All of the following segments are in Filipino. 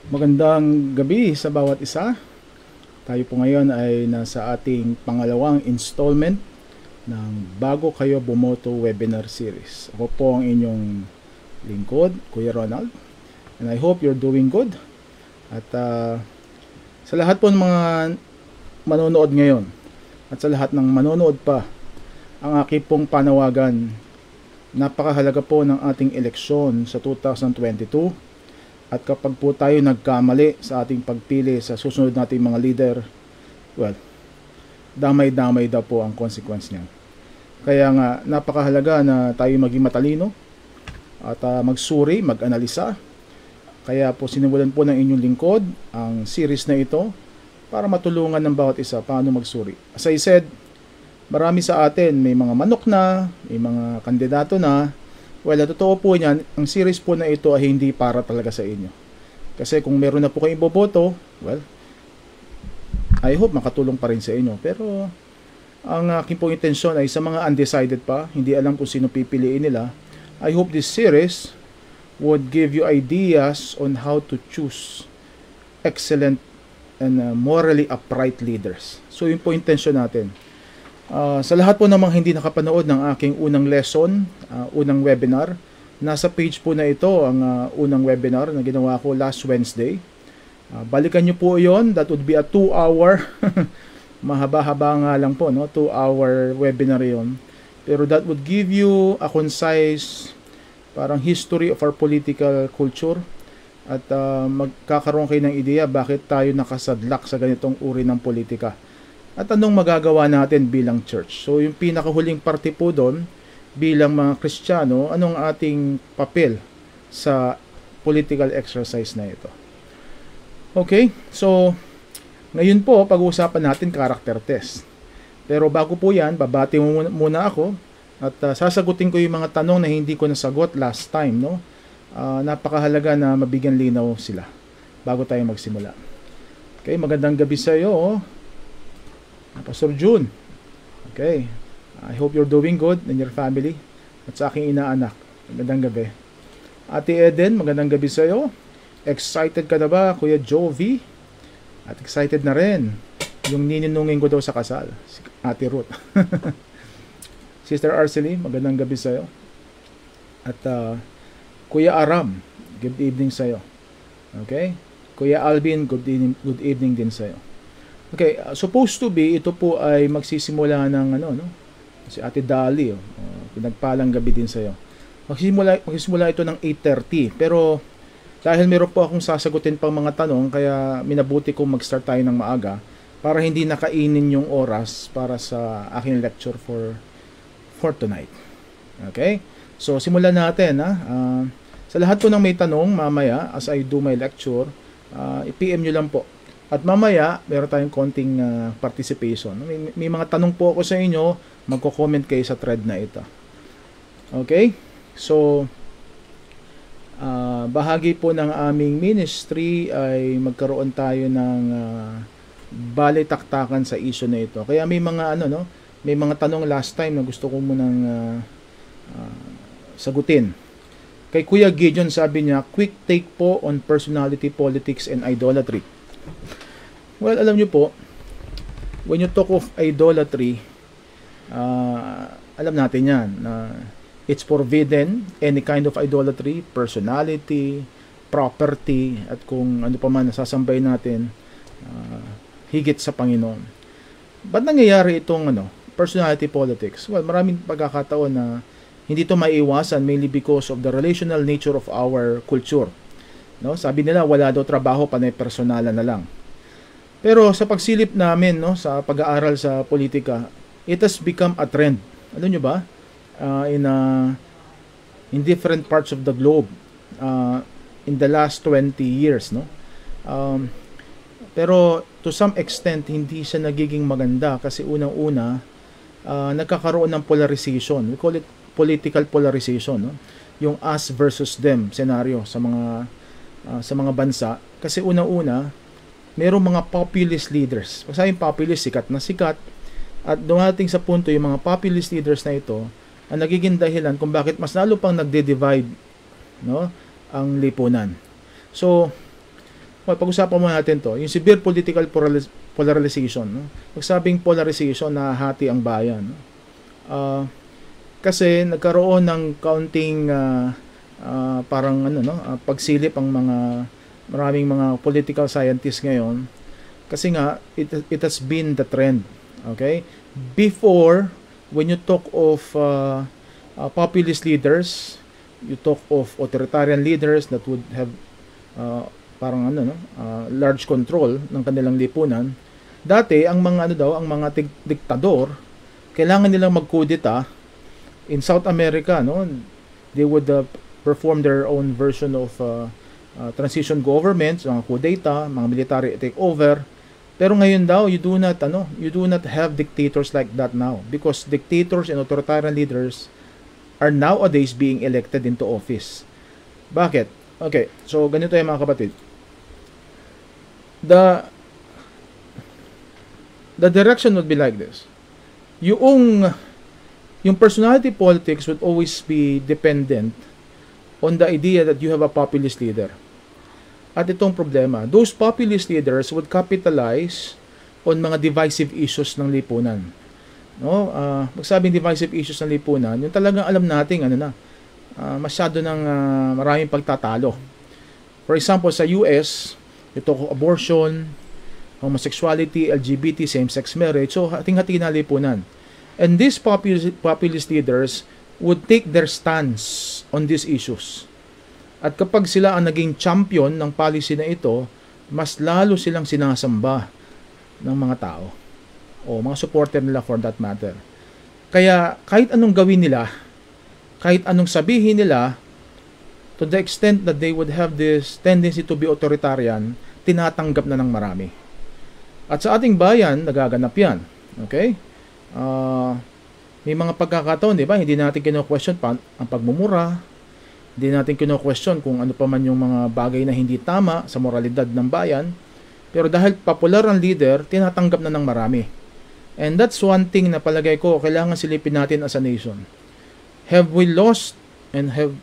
Magandang gabi sa bawat isa. Tayo po ngayon ay nasa ating pangalawang installment ng Bago Kayo Bumoto webinar series. Ako po ang inyong lingkod, Kuya Ronald. And I hope you're doing good. At sa lahat po ng mga manonood ngayon at sa lahat ng manonood pa, ang aking pong panawagan, napakahalaga po ng ating eleksyon sa 2022. At kapag po tayo nagkamali sa ating pagpili sa susunod nating mga leader, well, damay-damay daw po ang consequence niya. Kaya nga, napakahalaga na tayo maging matalino at magsuri, mag-analisa. Kaya po sinimulan po ng inyong lingkod ang series na ito para matulungan ng bawat isa paano magsuri. As I said, marami sa atin may mga manok na, may mga kandidato na. Well, totoo po niyan, ang series po na ito ay hindi para talaga sa inyo. Kasi kung meron na po kayong iboboto, well, I hope makatulong pa rin sa inyo. Pero ang aking pong intensyon ay sa mga undecided pa, hindi alam kung sino pipiliin nila. I hope this series would give you ideas on how to choose excellent and morally upright leaders. So yun po intensyon natin. Sa lahat po namang hindi nakapanood ng aking unang lesson, unang webinar, nasa page po na ito ang unang webinar na ginawa ko last Wednesday. Balikan nyo po yon. That would be a 2-hour, mahaba-haba nga lang po, no? 2-hour webinar yon. Pero that would give you a concise parang history of our political culture at magkakaroon kayo ng ideya bakit tayo nakasadlak sa ganitong uri ng politika. At anong magagawa natin bilang church? So yung pinakahuling parte po doon, bilang mga Kristiyano, anong ating papel sa political exercise na ito? Okay, so ngayon po pag-uusapan natin character test. Pero bago po yan, babati muna ako at sasagutin ko yung mga tanong na hindi ko nasagot last time. No? Napakahalaga na mabigyan linaw sila bago tayo magsimula. Okay, magandang gabi sa iyo. Pastor June. Okay. I hope you're doing good and your family. At sa aking inaanak. Magandang gabi. Ate Eden, magandang gabi sa iyo. Excited ka na ba, Kuya Jovi? At excited na rin yung nininungin ko daw sa kasal. Si Ate Ruth. Sister Arcely, magandang gabi sa iyo. At Kuya Aram, good evening sa iyo. Okay? Kuya Alvin, good evening din sa iyo. Okay, supposed to be, ito po ay magsisimula ng si Ate Dali, pinagpalang gabi din sa'yo. Magsisimula ito ng 8:30, pero dahil meron po akong sasagutin pang mga tanong, kaya minabuti kong mag-start tayo ng maaga para hindi nakainin yung oras para sa aking lecture for tonight. Okay? So, simulan natin. Sa lahat po ng may tanong, mamaya, as I do my lecture, i-PM nyo lang po. At mamaya, meron tayong konting participation. May mga tanong po ako sa inyo, magko-comment kayo sa thread na ito. Okay? So, bahagi po ng aming ministry ay magkaroon tayo ng balitaktakan sa issue na ito. Kaya may mga may mga tanong last time na gusto ko munang sagutin. Kay Kuya Gideon sabi niya, quick take po on personality, politics, and idolatry. Well, alam nyo po, when you talk of idolatry, alam natin yan, it's forbidden, any kind of idolatry, personality, property, at kung ano pa man nasasambay natin, higit sa Panginoon. Ba't nangyayari itong personality politics? Well, maraming pagkakataon na hindi ito maiiwasan, mainly because of the relational nature of our culture. No? Sabi nila, wala daw trabaho, panay personalan na lang. Pero sa pagsilip namin, sa pag-aaral sa politika, it has become a trend. Alam nyo ba? In different parts of the globe, in the last 20 years. Pero to some extent, hindi siya nagiging maganda kasi unang-una, nagkakaroon ng polarization. We call it political polarization. Yung us versus them scenario sa mga bansa. Kasi unang-una, merong mga populist leaders. Kasi yung populist, sikat na sikat. At dumating sa punto, yung mga populist leaders na ito, ang nagiging dahilan kung bakit mas lalo pang nagde-divide ang lipunan. So, Well, pag-usapan muna natin to, yung severe political polarization. No? Pagsabing polarization, nahahati ang bayan. No? Kasi nagkaroon ng kaunting parang pagsilip ang maraming mga political scientists ngayon. Kasi nga, it has been the trend. Okay? Before, when you talk of populist leaders, you talk of authoritarian leaders that would have parang large control ng kanilang lipunan. Dati ang mga ang mga diktador, kailangan nilang magkudeta. In South America, no, they would perform their own version of transition governments, mga kudeta, mga military takeover. Pero ngayon daw, you do not have dictators like that now, because dictators and authoritarian leaders are nowadays being elected into office. Bakit? Okay, so ganito yung mga kapatid. The direction would be like this. Yung personality politics would always be dependent on the idea that you have a populist leader. At itong problema, those populist leaders would capitalize on mga divisive issues ng lipunan. No, magsabing divisive issues ng lipunan, yung talagang alam nating masyado ng maraming pagtatalo. For example, sa US, ito abortion, homosexuality, LGBT, same-sex marriage, so hating-hati na lipunan. And these populist leaders would take their stance on these issues. At kapag sila ang naging champion ng policy na ito, mas lalo silang sinasamba ng mga tao o mga supporter nila for that matter. Kaya kahit anong gawin nila, kahit anong sabihin nila, to the extent that they would have this tendency to be authoritarian, tinatanggap na ng marami. At sa ating bayan, nagaganap yan. Okay? May mga pagkakataon, di ba? Hindi natin kino-question ang pagmumura. Hindi natin kino-question kung ano pa man yung mga bagay na hindi tama sa moralidad ng bayan. Pero dahil popular ang leader, tinatanggap na ng marami. And that's one thing na palagay ko, kailangan silipin natin as a nation. Have we lost and have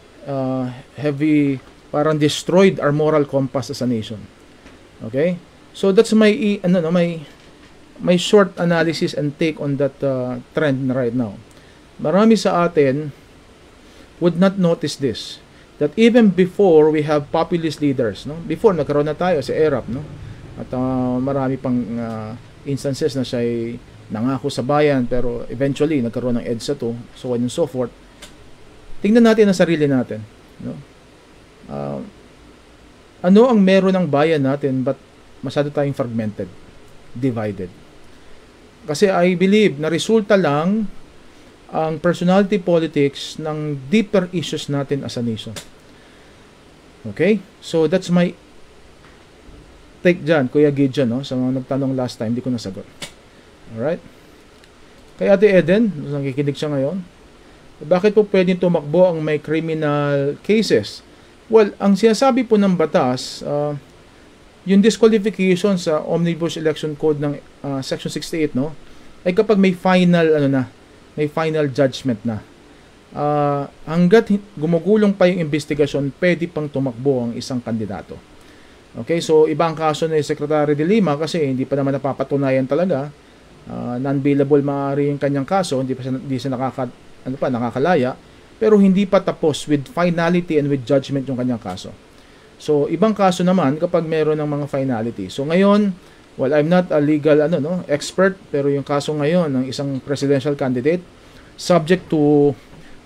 we parang destroyed our moral compass as a nation? Okay? So that's my my short analysis and take on that trend right now. Marami sa atin would not notice this, that even before we have populist leaders, no? Before nagkaroon na tayo sa ERAP, no? At marami pang instances na siya'y nangako sa bayan pero eventually nagkaroon ng EDSA 2, so on and so forth. Tingnan natin ang sarili natin, no? Ano ang meron ng bayan natin but masyado tayong fragmented, divided? Kasi I believe na resulta lang ang personality politics ng deeper issues natin as a nation. Okay? So that's my take dyan, Kuya Gideon, no? Sa mga nagtanong last time, di ko nasagot. Alright? Kay Ate Eden, nakikinig siya ngayon, bakit po pwedeng tumakbo ang may criminal cases? Well, ang sinasabi po ng batas, yung disqualification sa Omnibus Election Code ng Section 68, no? Ay kapag may final, may final judgment na. Hanggat gumugulong pa yung investigasyon, pwede pang tumakbo ang isang kandidato. Okay, so iba ang kaso ni Secretary de Lima kasi hindi pa naman napapatunayan talaga. Non-bailable maaari yung kanyang kaso, hindi siya nakakalaya, pero hindi pa tapos with finality and with judgment yung kanyang kaso. So ibang kaso naman kapag meron ng mga finality. So ngayon, well, I'm not a legal expert, pero yung kaso ngayon ng isang presidential candidate subject to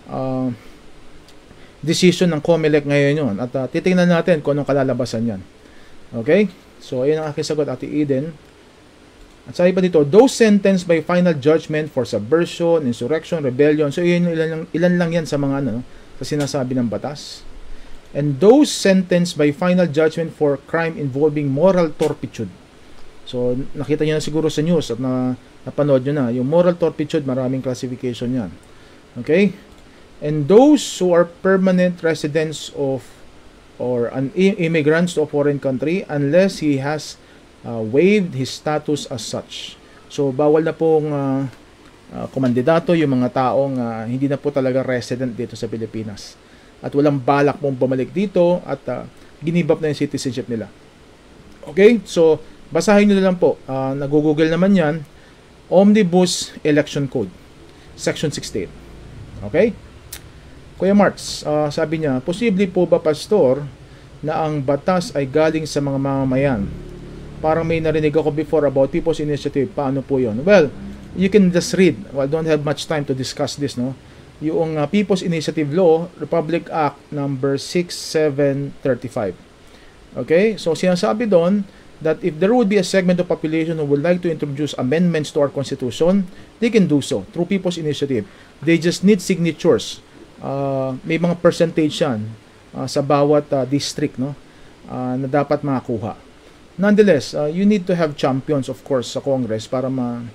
decision ng COMELEC ngayon yun. At titingnan natin kung anong kalalabasan yan. Okay? So, ayun ang aking sagot, Ate Eden. At sabi pa dito, those sentenced by final judgment for subversion, insurrection, rebellion. So, ilan lang yan sa mga sa sinasabi ng batas. And those sentenced by final judgment for crime involving moral turpitude. So, nakita nyo na siguro sa news at napanood nyo na. Yung moral turpitude, maraming classification yan. Okay? And those who are permanent residents of or an immigrants to a foreign country unless he has waived his status as such. So, bawal na pong kumandidato yung mga taong hindi na po talaga resident dito sa Pilipinas. At walang balak pong bumalik dito at ginibap na yung citizenship nila. Okay? So, basahin nyo na lang po. Nag-google naman yan. Omnibus Election Code, Section 68. Okay? Kuya Marts, sabi niya, posible po ba, Pastor, na ang batas ay galing sa mga mamamayan? Parang may narinig ako before about People's Initiative. Paano po yun? Well, you can just read. Well, don't have much time to discuss this, no? Yung People's Initiative Law, Republic Act number 6735. Okay? So, sinasabi doon that if there would be a segment of population who would like to introduce amendments to our Constitution, they can do so through People's Initiative. They just need signatures. May mga percentage yan sa bawat district, no? Na dapat makakuha. Nonetheless, you need to have champions, of course, sa Congress para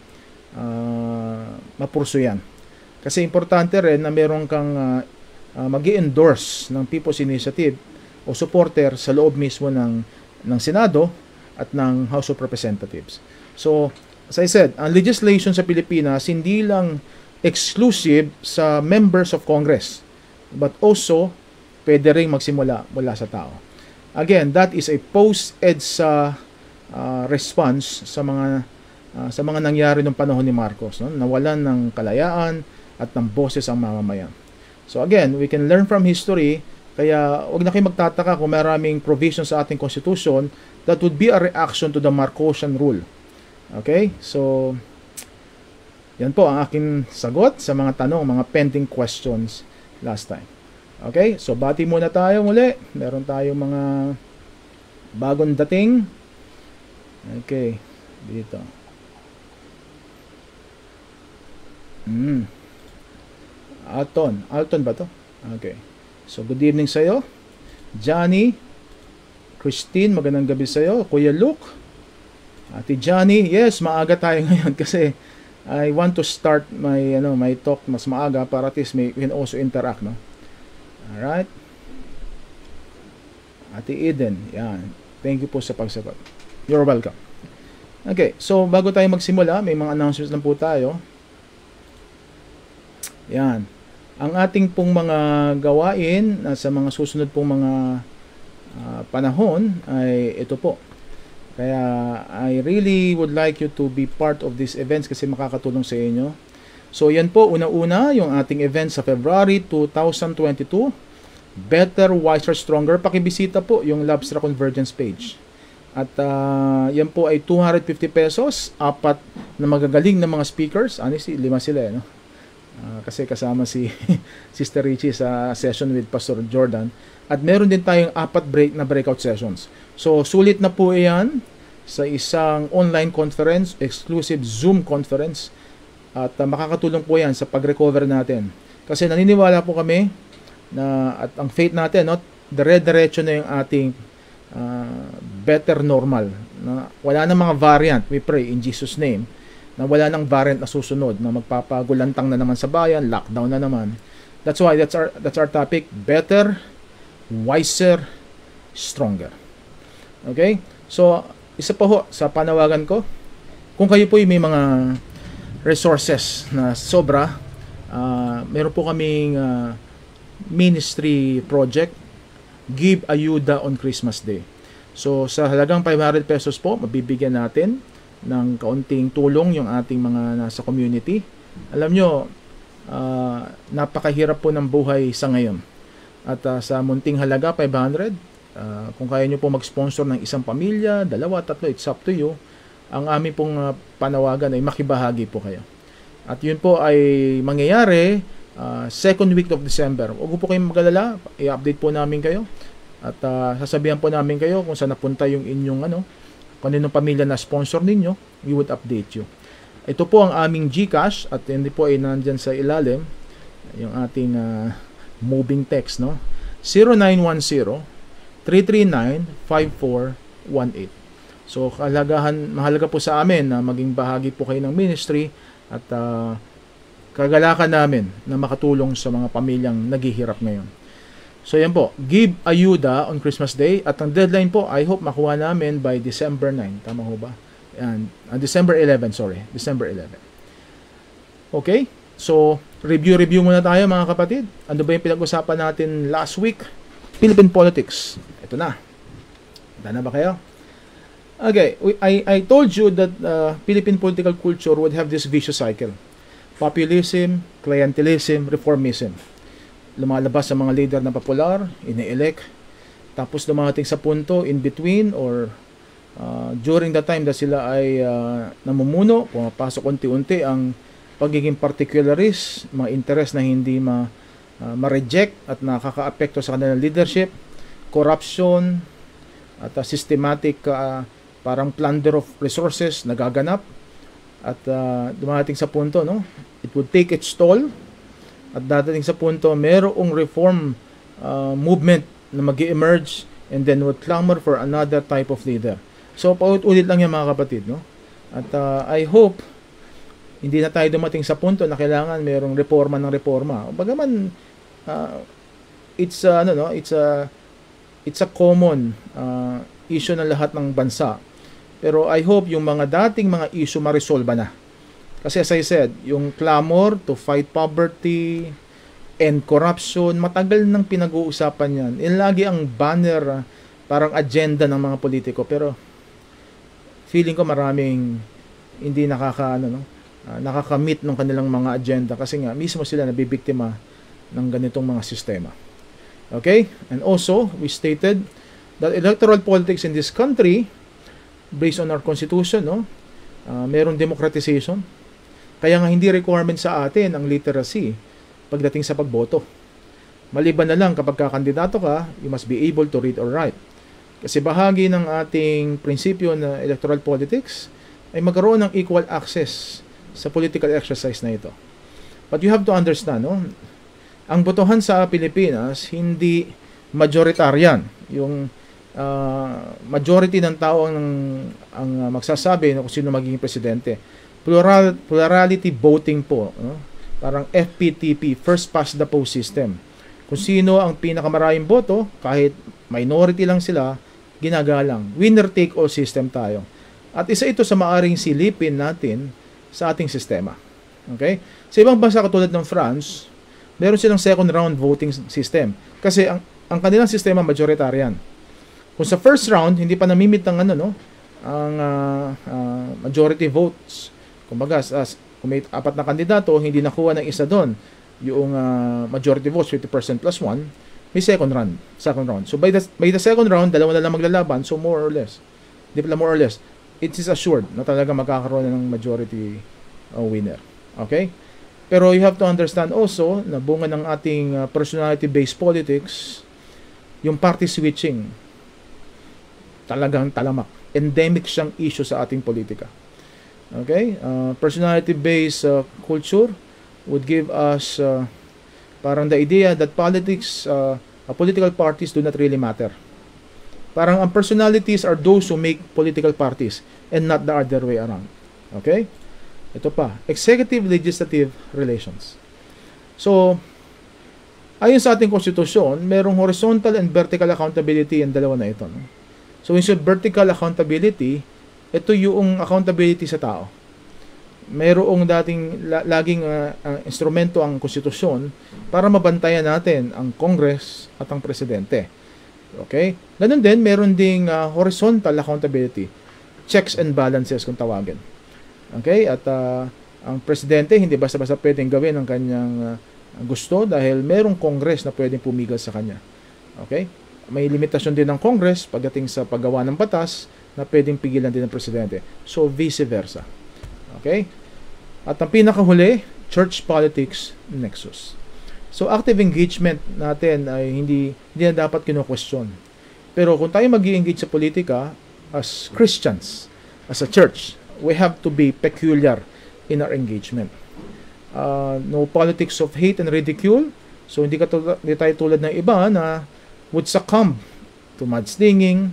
mapurso yan. Kasi importante rin na meron kang mag-i-endorse ng People's Initiative o supporter sa loob mismo ng Senado at ng House of Representatives. So, as I said, ang legislation sa Pilipinas hindi lang exclusive sa members of Congress, but also pwede ring magsimula mula sa tao. Again, that is a post-EDSA response sa mga nangyari noong panahon ni Marcos, no? Nawalan ng kalayaan at ng boses ang mamamayan. So again, we can learn from history, kaya wag na kayo magtataka kung maraming provisions sa ating Constitution that would be a reaction to the Marcosian rule. Okay? So, yan po ang aking sagot sa mga tanong, mga pending questions last time. Okay? So, bati muna tayo muli. Meron tayong mga bagong dating. Okay. Dito. Alton ba to? Okay. So, good evening sa'yo. Johnny, Christine, magandang gabi sa'yo. Kuya Luke, Ate Johnny, yes, maaga tayo ngayon kasi I want to start my talk mas maaga para at least we can also interact, no? Alright. Ate Eden, yan. Thank you po sa pagsagot. You're welcome. Okay, so bago tayo magsimula, may mga announcements lang po tayo. Yan. Ang ating pong mga gawain sa mga susunod pong mga panahon ay ito po. Kaya I really would like you to be part of these events kasi makakatulong sa inyo. So yan po, una-una yung ating event sa February 2022. Better, Wiser, Stronger. Pakibisita po yung Labstra Convergence page. At yan po ay 250 pesos, 4 na magagaling na mga speakers. Honestly, 5 sila, no? Kasi kasama si Sister Richie sa session with Pastor Jordan. At meron din tayong 4 breakout sessions. So, sulit na po yan sa isang online conference, exclusive Zoom conference. At makakatulong po yan sa pag-recover natin. Kasi naniniwala po kami na at ang faith natin, no, dire-diretso na yung ating better normal. Na wala na mga variant. We pray in Jesus' name na wala nang variant na susunod na magpapagulantang na naman sa bayan, lockdown na naman. That's why that's our topic, better, wiser, stronger. Okay? So, isa pa ho sa panawagan ko, kung kayo po may mga resources na sobra, meron po kaming ministry project, Give Ayuda on Christmas Day. So, sa halagang 500 pesos po, mabibigyan natin ng kaunting tulong yung ating mga nasa community. Alam nyo, napakahirap po ng buhay sa ngayon. At sa munting halaga, 500, kung kaya nyo po mag-sponsor ng isang pamilya, 2, 3, it's up to you. Ang aming pong panawagan ay makibahagi po kayo. At yun po ay mangyayari second week of December. Huwag po kayong mag-alala, i-update po namin kayo. At sasabihan po namin kayo kung saan napunta yung inyong kung anong pamilya na sponsor ninyo, we would update you. Ito po ang aming GCash at hindi po ay nandyan sa ilalim yung ating moving text, no? 0910-339-5418. So, mahalaga po sa amin na maging bahagi po kayo ng ministry at kagalakan namin na makatulong sa mga pamilyang naghihirap ngayon. So yan po, Give Ayuda on Christmas Day. At ang deadline po, I hope makuha namin by December 9. Tama ho ba? And, December 11, sorry. December 11. Okay? So, review muna tayo mga kapatid. Ano ba yung pinag-usapan natin last week? Philippine politics. Ito na. Handa na ba kayo? Okay, I told you that Philippine political culture would have this vicious cycle. Populism, clientelism, reformism. Lumalabas sa mga leader na popular, ini-elect, tapos dumating sa punto in between or during the time na sila ay namumuno, pumapasok unti-unti ang pagiging particularist, mga interest na hindi ma-reject at nakaka-apekto sa kanilang leadership, corruption, at systematic parang plunder of resources nagaganap at dumating sa punto, no, it would take its toll at dadating sa punto merong reform movement na mag-emerge and then would clamor for another type of leader. So paulit-ulit lang yan mga kapatid, no, at I hope hindi na tayo dumating sa punto na kailangan merong reforma ng reforma. Bagaman it's a common issue ng lahat ng bansa. Pero I hope yung mga dating mga issue ma-resolve na. Kasi as I said, yung clamor to fight poverty and corruption, matagal nang pinag-uusapan yan. Yan lagi ang banner, parang agenda ng mga politiko. Pero feeling ko maraming hindi nakakamit ng kanilang mga agenda kasi nga mismo sila nabibiktima ng ganitong mga sistema. Okay? And also, we stated that electoral politics in this country based on our constitution, no, merong democratization. Kaya nga hindi requirement sa atin ang literacy pagdating sa pagboto. Maliban na lang kapag kakandidato ka, you must be able to read or write. Kasi bahagi ng ating prinsipyo na electoral politics ay magkaroon ng equal access sa political exercise na ito. But you have to understand, no, ang botohan sa Pilipinas hindi majoritarian. Yung majority ng tao ang magsasabi kung sino magiging presidente. Plurality voting po, no? Parang FPTP, first past the post system. Kung sino ang pinakamaraming boto, kahit minority lang sila, ginagalang. Winner take all system tayo. At isa ito sa maaring silipin natin sa ating sistema. Okay? Sa ibang bansa katulad ng France, meron silang second round voting system. Kasi ang kanilang sistema majoritarian. Kung sa first round hindi pa namimit ng ang majority votes. Kumbaga, kung may 4 na kandidato, hindi nakuha ng isa doon yung majority votes 50% plus 1, may second round. So by the second round, dalawa na lang maglalaban, so more or less. Di pala more or less. It is assured na talaga magkakaroon ng majority winner. Okay? Pero you have to understand also na bunga ng ating personality-based politics, yung party switching, talagang talamak. Endemic siyang issue sa ating politika. Okay? Personality-based culture would give us parang the idea that political parties do not really matter. Parang ang personalities are those who make political parties and not the other way around. Okay? Ito pa, executive-legislative relations. So, ayon sa ating konstitusyon, merong horizontal and vertical accountability ang dalawa na ito. No? So, when you say vertical accountability, ito yung accountability sa tao. Merong laging instrumento ang konstitusyon para mabantayan natin ang Congress at ang Presidente. Okay? Ganun din, meron ding horizontal accountability. Checks and balances kung tawagin. Okay? At ang Presidente hindi basta-basta pwedeng gawin ang kanyang gusto dahil merong Congress na pwedeng pumigil sa kanya. Okay? May limitasyon din ng Congress pagdating sa paggawa ng batas na pwedeng pigilan din ng Presidente. So, vice versa. Okay? At ang pinakahuli, church politics nexus. So, active engagement natin ay hindi na dapat kino-question. Pero kung tayo mag-i-engage sa politika as Christians, as a church, we have to be peculiar in our engagement. No politics of hate and ridicule. So, hindi tayo tulad ng iba na would succumb to mudslinging,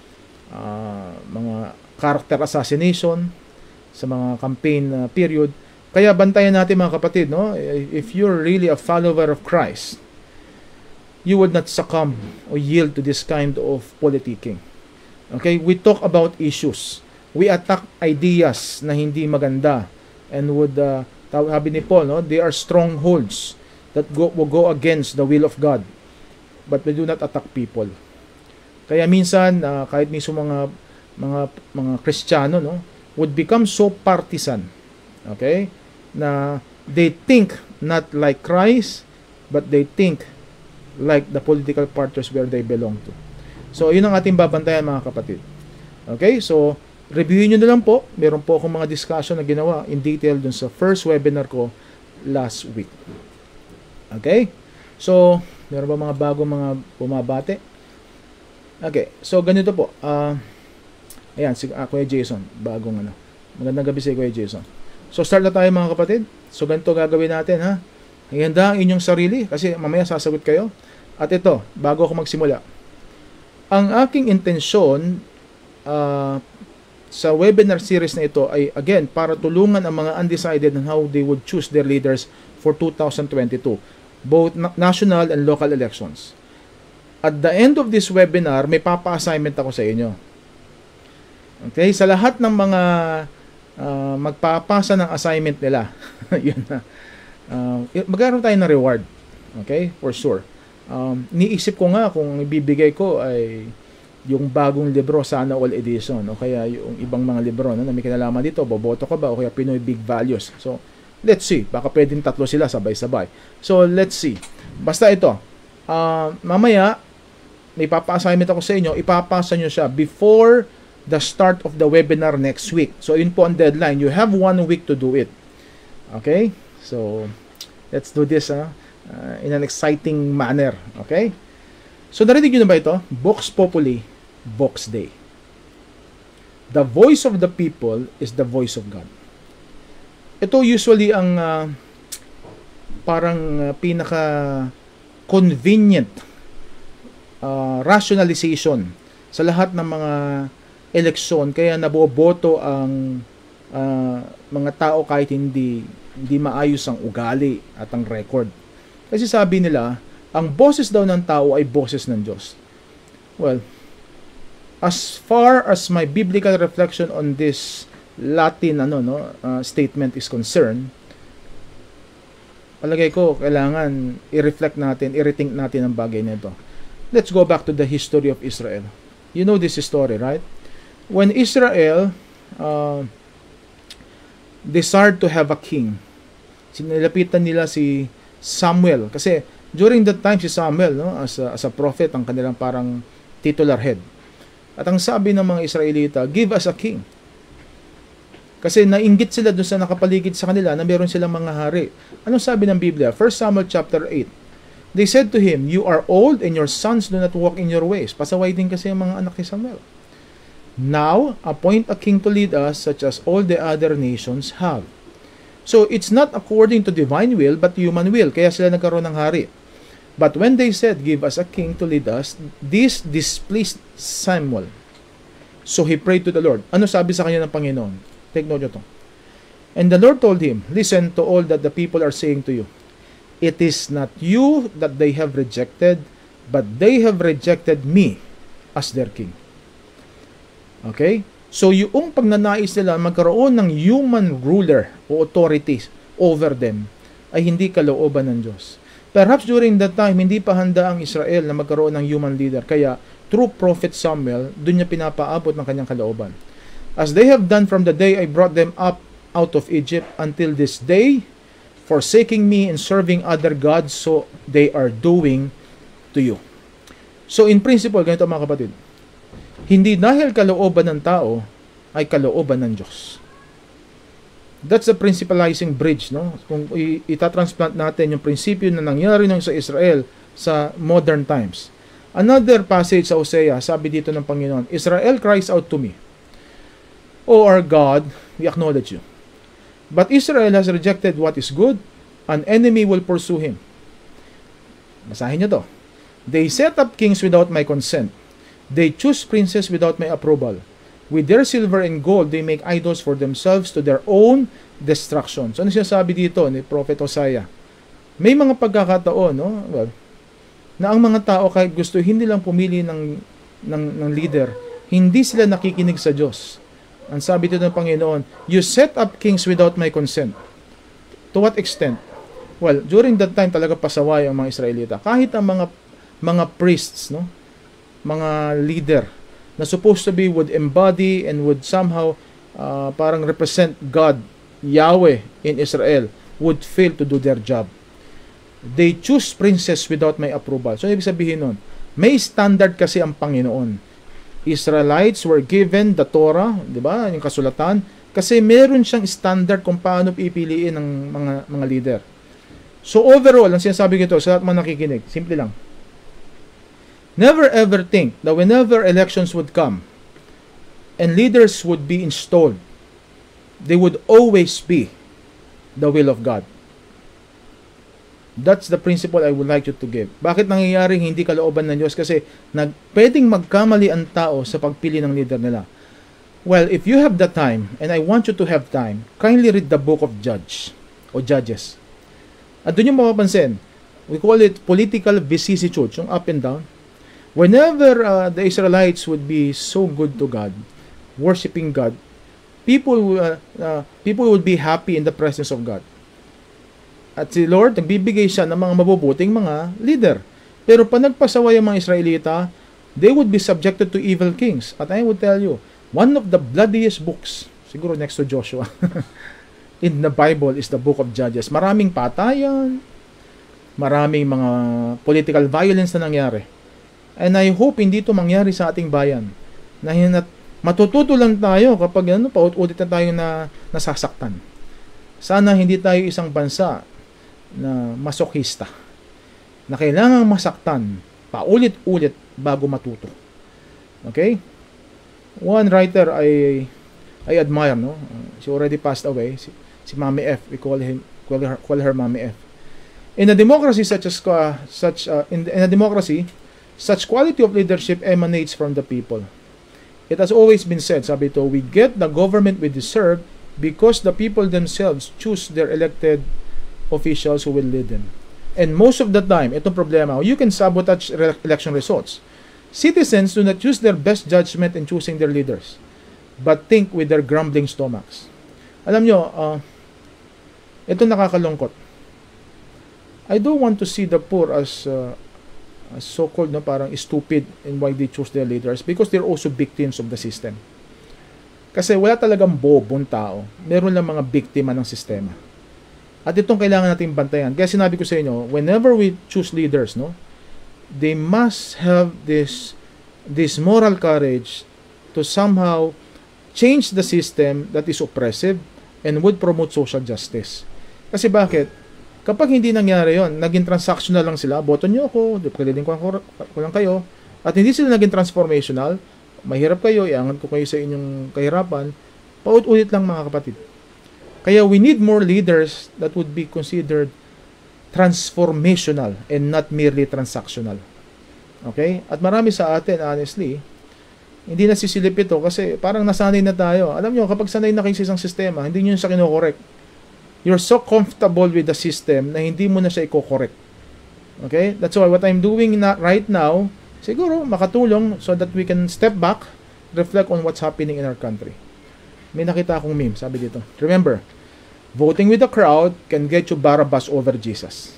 mga character assassination sa mga campaign period. Kaya bantayan natin mga kapatid, no? If you're really a follower of Christ, you would not succumb or yield to this kind of politicking. Okay? We talk about issues. We attack ideas na hindi maganda and would, sabi ni Paul, no? They are strongholds that will go against the will of God. But we do not attack people. Kaya minsan, kahit mismo mga mga Kristiyano, no, would become so partisan, okay, na they think not like Christ, but they think like the political parties where they belong to. So, yun ang ating babantayan, mga kapatid. Okay, so reviewin nyo na lang po. Meron po akong mga discussion na ginawa in detail dun sa first webinar ko last week. Okay, so meron ba mga bagong mga bumabate? Okay, so ganito po. Ayan, si Kuya Jason, bagong ano. Magandang gabi sa Kuya Jason. So start na tayo, mga kapatid. So ganito gagawin natin, ha. Ihanda ang inyong sarili kasi mamaya sasagot kayo. At ito, bago ako magsimula. Ang aking intensyon sa webinar series na ito ay again para tulungan ang mga undecided on how they would choose their leaders for 2022, both national and local elections. At the end of this webinar, may papa-assignment ako sa inyo. Okay, sa lahat ng mga magpapasa ng assignment nila, yun na. Magkaroon tayo ng reward. Okay, for sure. Niisip ko nga kung ibibigay ko ay yung bagong libro, Sana All Edition, o kaya yung ibang mga libro na may kinalaman dito, boboto ka ba, o kaya Pinoy Big Values. So, let's see. Baka pwedeng tatlo sila sabay-sabay. So, let's see. Basta ito, mamaya, may papa-assignment ako sa inyo, ipapasa nyo siya before the start of the webinar next week. So, yun po ang deadline. You have 1 week to do it. Okay? So, let's do this in an exciting manner. Okay? So, narinig nyo na ba ito? Vox Populi, Vox Dei. The voice of the people is the voice of God. Ito usually ang parang pinaka-convenient rationalization sa lahat ng mga eleksyon, kaya naboboto ang mga tao kahit hindi maayos ang ugali at ang record. Kasi sabi nila, ang boses daw ng tao ay boses ng Diyos. Well, as far as my biblical reflection on this Latin statement is concerned, palagay ko kailangan i-reflect natin, i-rethink natin ang bagay nito. Let's go back to the history of Israel. You know this story, right? When Israel desired to have a king, sinilapitan nila si Samuel. Kasi during that time, si Samuel, as a prophet, ang kanilang parang titular head. At ang sabi ng mga Israelita, give us a king. Kasi nainggit sila doon sa nakapaligid sa kanila na meron silang mga hari. Anong sabi ng Biblia? 1 Samuel chapter 8. They said to him, you are old and your sons do not walk in your ways. Pasaway din kasi ang mga anak ni Samuel. Now, appoint a king to lead us such as all the other nations have. So, it's not according to divine will, but human will. Kaya sila nagkaroon ng hari. But when they said, give us a king to lead us, this displeased Samuel. So, he prayed to the Lord. Ano sabi sa kanya ng Panginoon? Take note nyo to. And the Lord told him, listen to all that the people are saying to you. It is not you that they have rejected, but they have rejected me as their king. Okay? So, yung pagnanais nila magkaroon ng human ruler o authorities over them ay hindi kalooban ng Diyos. Perhaps during that time, hindi pa handa ang Israel na magkaroon ng human leader. Kaya, through Prophet Samuel, doon niya pinapaabot ng kanyang kalooban. As they have done from the day I brought them up out of Egypt until this day, forsaking me and serving other gods, so they are doing to you. So, in principle, ganito mga kapatid, hindi dahil kalooban ng tao ay kalooban ng Diyos. That's the principalizing bridge, no? Kung itatransplant natin yung prinsipyo na nangyari nung sa Israel sa modern times. Another passage sa Hosea, sabi dito ng Panginoon, Israel cries out to me, O our God, we acknowledge you. But Israel has rejected what is good, an enemy will pursue him. Basahin niyo to. They set up kings without my consent. They choose princes without my approval. With their silver and gold, they make idols for themselves to their own destruction. So, ano sinasabi dito ni Prophet Hosea? May mga pagkakataon, no? Well, na ang mga tao kahit gusto hindi lang pumili ng leader, hindi sila nakikinig sa Diyos. Ang sabi dito ng Panginoon, you set up kings without my consent. To what extent? Well, during that time talaga pasaway ang mga Israelita. Kahit ang mga priests, no? Mga leader, na supposed to be would embody and would somehow parang represent God, Yahweh in Israel, would fail to do their job. They choose princes without my approval. So, ibig sabihin nun, may standard kasi ang Panginoon. Israelites were given the Torah, di ba, yung kasulatan, kasi meron siyang standard kung paano pipiliin ng mga leader. So, overall, ang sinasabi ko ito, sa lahat man nakikinig, simple lang. Never ever think that whenever elections would come and leaders would be installed, they would always be the will of God. That's the principle I would like you to give. Bakit nangyayaring hindi kalooban ng Diyos? Kasi pwedeng magkamali ang tao sa pagpili ng leader nila. Well, if you have the time, and I want you to have time, kindly read the book of Judges. At doon yung mapapansin, we call it political vicissitude, yung up and down. Whenever the Israelites would be so good to God, worshiping God, people would be happy in the presence of God. At si Lord, nagbibigay siya ng mga mabubuting mga leader. Pero pag nagpasaway ang mga Israelita, they would be subjected to evil kings. At I would tell you, one of the bloodiest books, siguro next to Joshua, in the Bible is the book of Judges. Maraming patayan, maraming mga political violence na nangyari. And I hope hindi ito mangyari sa ating bayan. Na matututo lang tayo kapag paut-ulit na tayo na nasasaktan. Sana hindi tayo isang bansa na masochista, na kailangang masaktan paulit-ulit bago matuto. Okay? One writer I admire, no? She already passed away. Si Mami F. We call her Mami F. In a democracy such quality of leadership emanates from the people. It has always been said, sabi ito, we get the government we deserve because the people themselves choose their elected officials who will lead them. And most of the time, itong problema, you can sabotage election results. Citizens do not use their best judgment in choosing their leaders, but think with their grumbling stomachs. Alam nyo, ito nakakalungkot. I don't want to see the poor as so-called parang stupid in why they choose their leaders because they're also victims of the system. Kasi wala talagang bobong tao. Meron lang mga biktima ng sistema. At itong kailangan nating bantayan. Kaya sinabi ko sa inyo, whenever we choose leaders, they must have this moral courage to somehow change the system that is oppressive and would promote social justice. Kasi bakit? Kapag hindi nangyari yon, naging transactional lang sila, boto nyo ako, pagkaliling ko lang kayo, at hindi sila naging transformational, mahirap kayo, iangat ko kayo sa inyong kahirapan, paut-ulit lang mga kapatid. Kaya we need more leaders that would be considered transformational and not merely transactional. Okay? At marami sa atin, honestly, hindi nasisilip ito kasi parang nasanay na tayo. Alam nyo, kapag sanay na kayo sa isang sistema, hindi nyo siya kinokorek. You're so comfortable with the system na hindi mo na siya i-correct. Okay? That's why what I'm doing right now, siguro makatulong so that we can step back, reflect on what's happening in our country. May nakita akong meme, sabi dito. Remember, voting with the crowd can get you Barabbas over Jesus.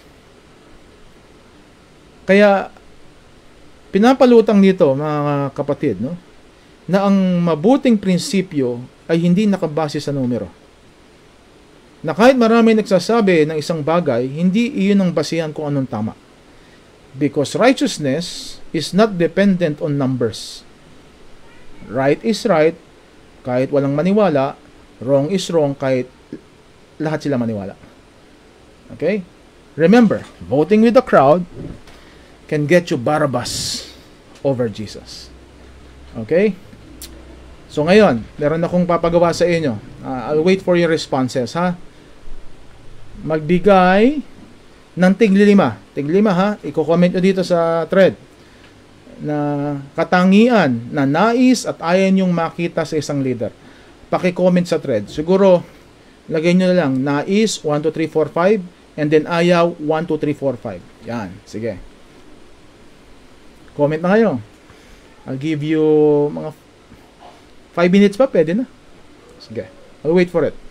Kaya, pinapalutang nito, mga kapatid, na ang mabuting prinsipyo ay hindi nakabase sa numero. Na kahit marami nagsasabi ng isang bagay, hindi iyon ang basihan kung anong tama. Because righteousness is not dependent on numbers. Right is right, kahit walang maniwala. Wrong is wrong, kahit lahat sila maniwala. Okay? Remember, voting with the crowd can get you Barabbas over Jesus. Okay? So ngayon, meron akong papagawa sa inyo. I'll wait for your responses, ha? Magbigay ng tig-5. Tig-5, ha? Iko-comment nyo dito sa thread na katangian na nais at ayaw nyong makita sa isang leader. Paki-comment sa thread. Siguro, lagay nyo na lang, nais, 1, 2, 3, 4, 5, and then ayaw, 1, 2, 3, 4, 5. Yan, sige. Comment na kayo. I'll give you mga 5 minutes pa, pwede na. Sige. I'll wait for it.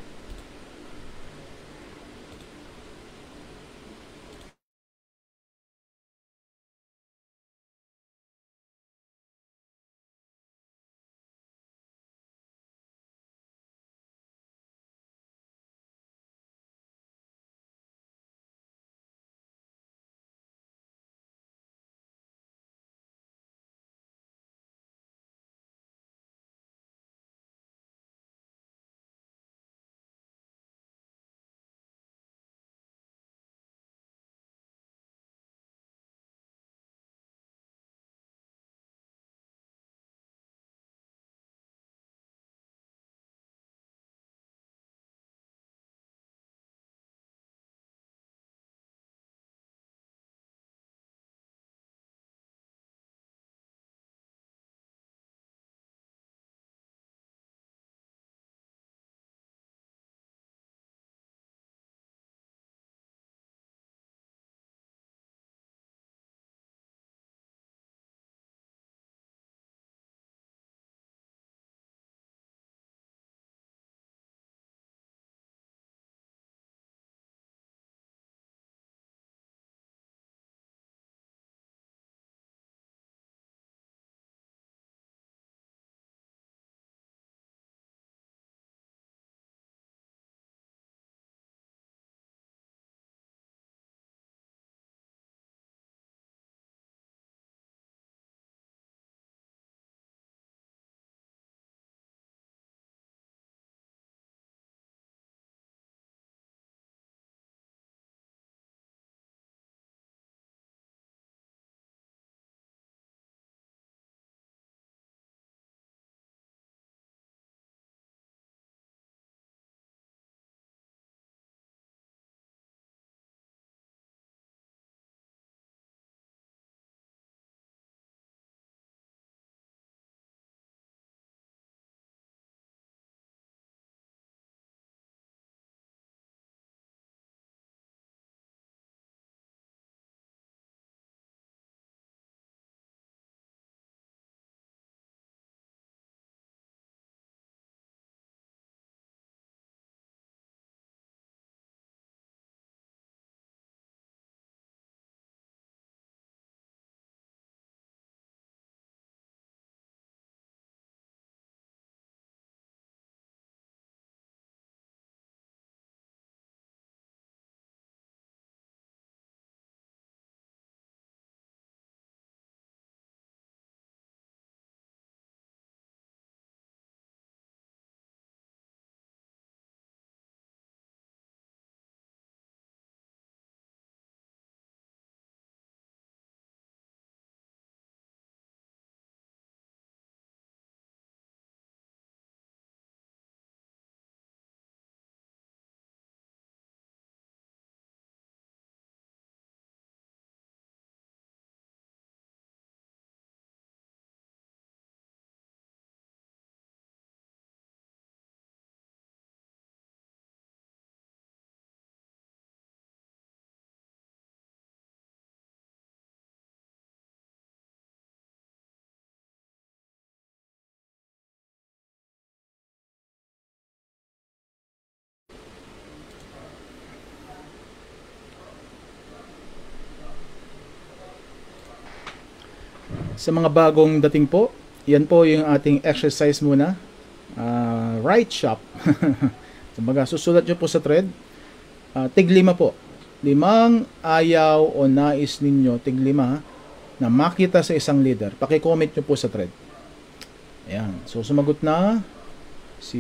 Sa mga bagong dating po, yan po yung ating exercise muna. Right shop. Kumbaga, susulat nyo po sa thread. Tig-5 po. 5 ayaw o nais ninyo, tig-5, na makita sa isang leader. Paki-comment nyo po sa thread. Ayan. So, sumagot na si...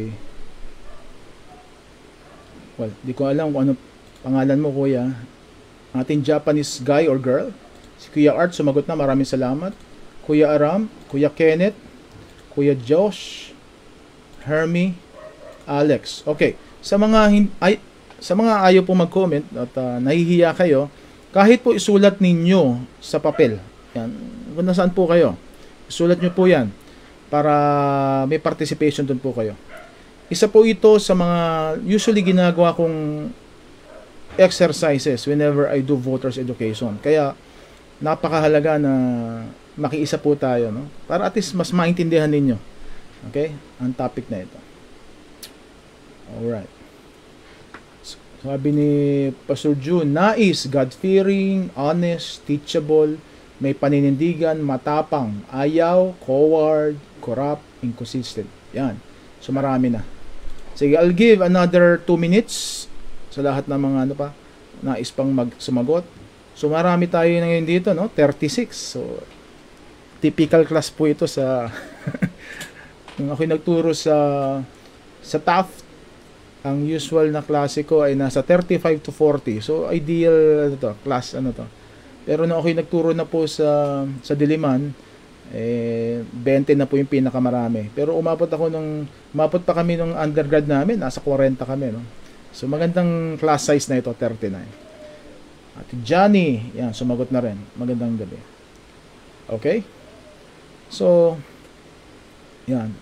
Well, di ko alam kung ano pangalan mo, kuya. Ating Japanese guy or girl. Si Kuya Art, sumagot na. Maraming salamat. Kuya Aram, Kuya Kenneth, Kuya Josh, Hermie, Alex. Okay. Sa mga ayaw po mag-comment at nahihiya kayo, kahit po isulat ninyo sa papel. Yan. Kung nasaan po kayo, isulat nyo po yan para may participation dun po kayo. Isa po ito sa mga usually ginagawa kong exercises whenever I do voters education. Kaya napakahalaga na makiisa po tayo, no? Para at least mas maintindihan ninyo, okay, ang topic na ito. Alright. Sabi ni Pastor June, nais, God-fearing, honest, teachable, may paninindigan, matapang, ayaw, coward, corrupt, inconsistent. Yan. So marami na. Sige, I'll give another 2 minutes sa lahat ng mga nais pang sumagot. So marami tayo na ngayon dito, no? 36. So typical class po ito sa nung ako'y nagturo sa Taft, ang usual na klase ko ay nasa 35 to 40. So ideal class Pero nung ako'y nagturo na po sa Diliman, 20 na po yung pinakamarami. Pero umabot pa kami nung undergrad namin, nasa 40 kami, no? So magandang class size na ito, 39. At Johnny, yan, sumagot na rin. Magandang gabi. Okay? So, yan.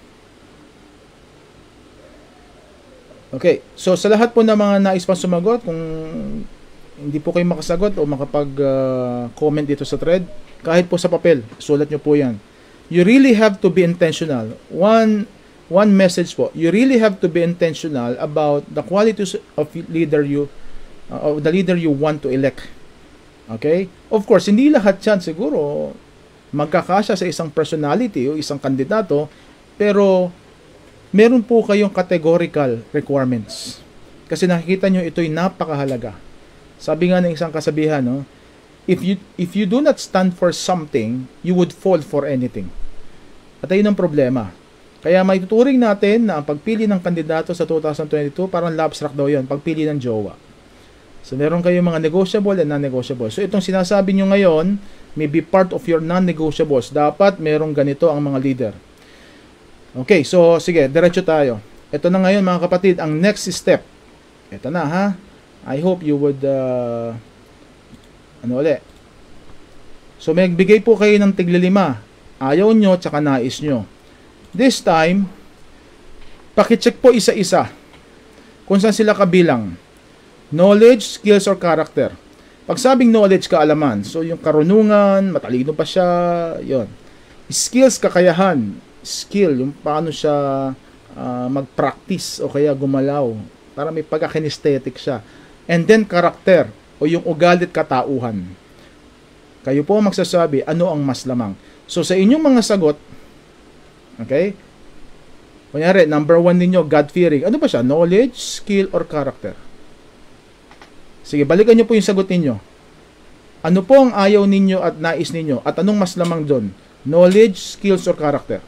Okay. So, sa lahat po ng mga nais pang sumagot, kung hindi po kayo makasagot o makapag-comment dito sa thread, kahit po sa papel, sulat nyo po yan. You really have to be intentional. One message po, you really have to be intentional about the qualities of the leader you want to elect. Okay? Of course, hindi lahat yan siguro magkakasya sa isang personality o isang kandidato, pero meron po kayong categorical requirements. Kasi nakikita nyo, ito'y napakahalaga. Sabi nga ng isang kasabihan, no? If you do not stand for something, you would fall for anything. At ayun ang problema. Kaya may tuturing natin na ang pagpili ng kandidato sa 2022, parang love struck daw yun, pagpili ng jowa. So meron kayong mga negotiable and non-negotiable. So itong sinasabi nyo ngayon, may be part of your non-negotiables. Dapat merong ganito ang mga leader. Okay, so sige, diretso tayo. Ito na ngayon mga kapatid, ang next step. Ito na, ha? I hope you would So magbigay po kayo ng tig-5. Ayaw nyo, tsaka nais nyo. This time, pakicheck po isa-isa kung saan sila kabilang. Knowledge, skills, or character. Pag sabing knowledge, kaalaman. So yung karunungan, matalino pa siya, yon. Skills, kakayahan. Skill, yung paano siya mag-practice o kaya gumalaw para may pagka-kinesthetic siya. And then character o yung ugalit katauhan. Kayo po magsasabi ano ang mas lamang. So sa inyong mga sagot, okay? Kunyari, number 1 ninyo, God-fearing. Ano ba siya? Knowledge, skill, or character? Sige, balikan nyo po yung sagot ninyo. Ano po ang ayaw ninyo at nais ninyo? At anong mas lamang doon? Knowledge, skills, or character?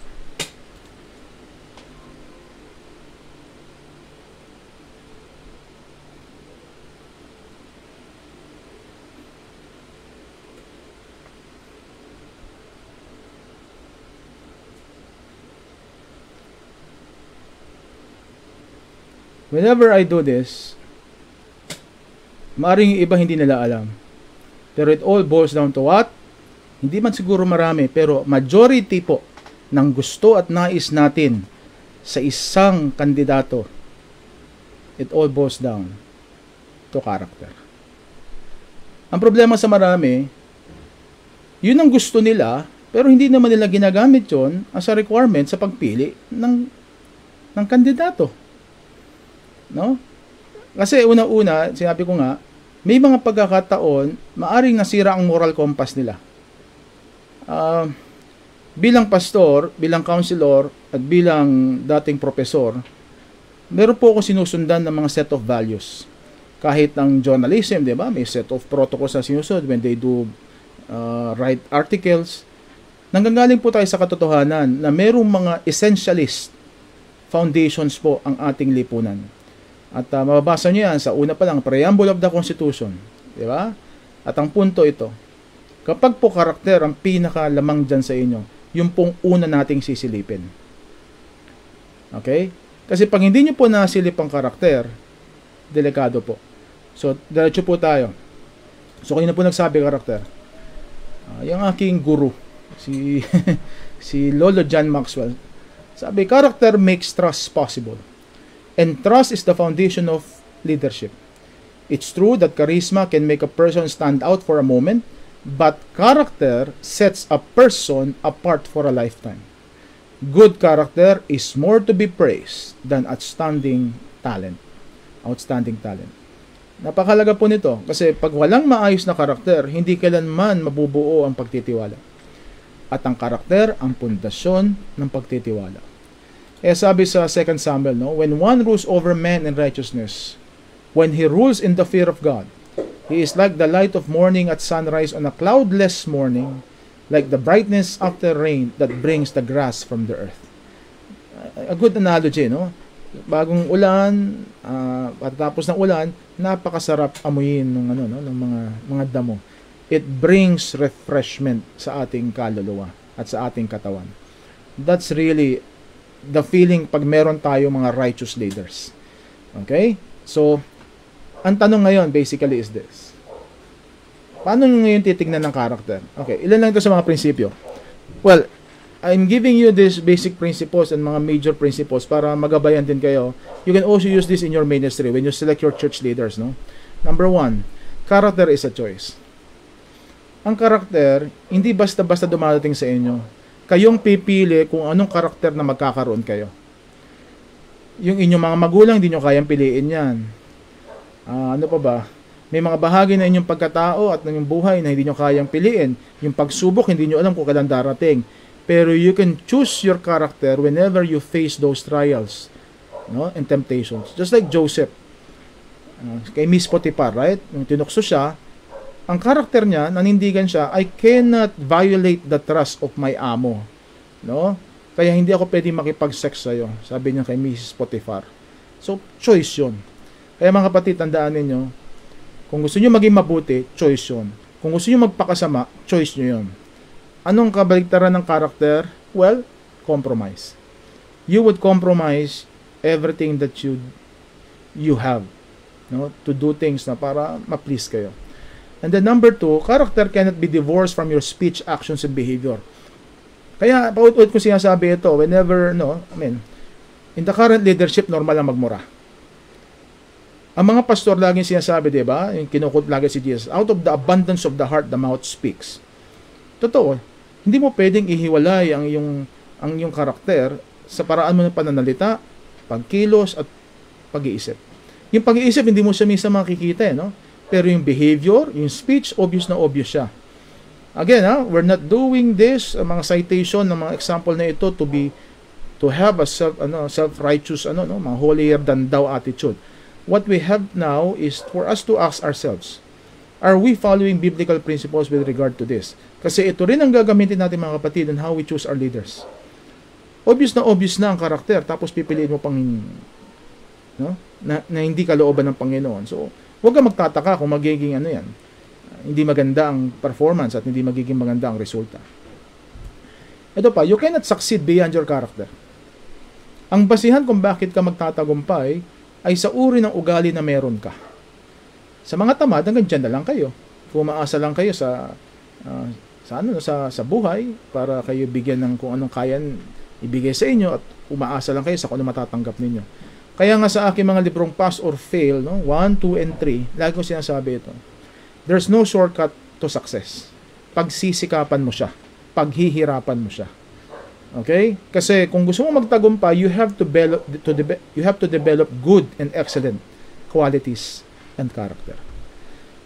Whenever I do this, maaring yung iba hindi nila alam. Pero it all boils down to what? Hindi man siguro marami, pero majority po ng gusto at nais natin sa isang kandidato, it all boils down to character. Ang problema sa marami, yun ang gusto nila, pero hindi naman nila ginagamit yun as a requirement sa pagpili ng kandidato. No? Kasi una-una, sinabi ko nga, may mga pagkakataon, maaring nasira ang moral compass nila. Ah, bilang pastor, bilang counselor, at bilang dating profesor, meron po ako sinusundan ng mga set of values. Kahit ang journalism, di ba? May set of protocols na sinusunod when they do write articles. Nanggagaling po tayo sa katotohanan na merong mga essentialist foundations po ang ating lipunan. At mababasa nyo yan sa una pa lang, Preamble of the Constitution. Di ba? At ang punto ito, kapag po karakter ang pinakalamang dyan sa inyo, yung pong una nating sisilipin. Okay? Kasi pag hindi nyo po nasilip ang karakter, delikado po. So, diretso po tayo. So, kayo na po nagsabi karakter. Yung aking guru, si si Lolo John Maxwell, sabi, character makes trust possible. And trust is the foundation of leadership. It's true that charisma can make a person stand out for a moment, but character sets a person apart for a lifetime. Good character is more to be praised than outstanding talent. Napakahalaga po nito kasi pag walang maayos na karakter, hindi kailanman mabubuo ang pagtitiwala. At ang karakter ang pundasyon ng pagtitiwala. Sabi sa 2 Samuel, no, when one rules over men in righteousness, when he rules in the fear of God, he is like the light of morning at sunrise on a cloudless morning, like the brightness after rain that brings the grass from the earth. A good analogy, no? Bagong ulan, pagkatapos ng ulan, napakasarap amuyin ng mga damo. It brings refreshment sa ating kaluluwa at sa ating katawan. That's really the feeling pag meron tayo mga righteous leaders. Okay? So, ang tanong ngayon basically is this. Paano ngayon titignan ng character? Okay, ilan lang ito sa mga prinsipyo. Well, I'm giving you these basic principles and mga major principles para magabayan din kayo. You can also use this in your ministry when you select your church leaders, no? Number 1, character is a choice. Ang karakter, hindi basta-basta dumadating sa inyo. Kayong pipili kung anong karakter na magkakaroon kayo. Yung inyong mga magulang, hindi nyo kayang piliin yan. Ano pa ba? May mga bahagi na inyong pagkatao at ng inyong buhay na hindi nyo kayang piliin. Yung pagsubok, hindi nyo alam kung kailan darating. Pero you can choose your character whenever you face those trials, no, and temptations. Just like Joseph, kay Miss Potiphar, right? Nung tinukso siya, ang karakter niya, nanindigan siya, I cannot violate the trust of my amo. No? Kaya hindi ako pwede makipag-sex sa'yo. Sabi niya kay Mrs. Potiphar. So, choice yun. Kaya mga kapatid, tandaan ninyo, kung gusto niyo maging mabuti, choice yun. Kung gusto niyo magpakasama, choice niyo yun. Anong kabaligtaran ng karakter? Well, compromise. You would compromise everything that you have, no, to do things na para ma-please kayo. And then number 2, character cannot be divorced from your speech, actions, and behavior. Kaya, paut-ut ko sinasabi ito, whenever, in the current leadership, normal lang magmura. Ang mga pastor laging sinasabi, di ba? Yung kinukot lagi si Jesus, out of the abundance of the heart, the mouth speaks. Totoo, hindi mo pwedeng ihiwalay ang iyong karakter sa paraan mo ng pananalita, pagkilos, at pag-iisip. Yung pag-iisip, hindi mo siya minsan makikita, no? Pero yung behavior, yung speech, obvious na obvious siya. Again, we're not doing this, mga citation ng mga example na ito to have a self-righteous, mga holier than thou attitude. What we have now is for us to ask ourselves, are we following biblical principles with regard to this? Kasi ito rin ang gagamitin natin mga kapatid on how we choose our leaders. Obvious na ang karakter, tapos pipiliin mo pang na hindi kalooban ng Panginoon. So, huwag ka magtataka kung magiging hindi maganda ang performance at hindi magiging maganda ang resulta. Ito pa, you cannot succeed beyond your character. Ang basihan kung bakit ka magtatagumpay ay sa uri ng ugali na meron ka. Sa mga tamad, hanggang dyan na lang kayo. Pumaasa lang kayo sa buhay para kayo bigyan ng kung anong kayan ibigay sa inyo at umaasa lang kayo sa kung ano matatanggap ninyo. Kaya nga sa aking mga librong Pass or Fail, 1, 2, and 3, lagi ko sinasabi ito. There's no shortcut to success. Pagsisikapan mo siya. Paghihirapan mo siya. Okay? Kasi kung gusto mo magtagumpay, you have to develop good and excellent qualities and character.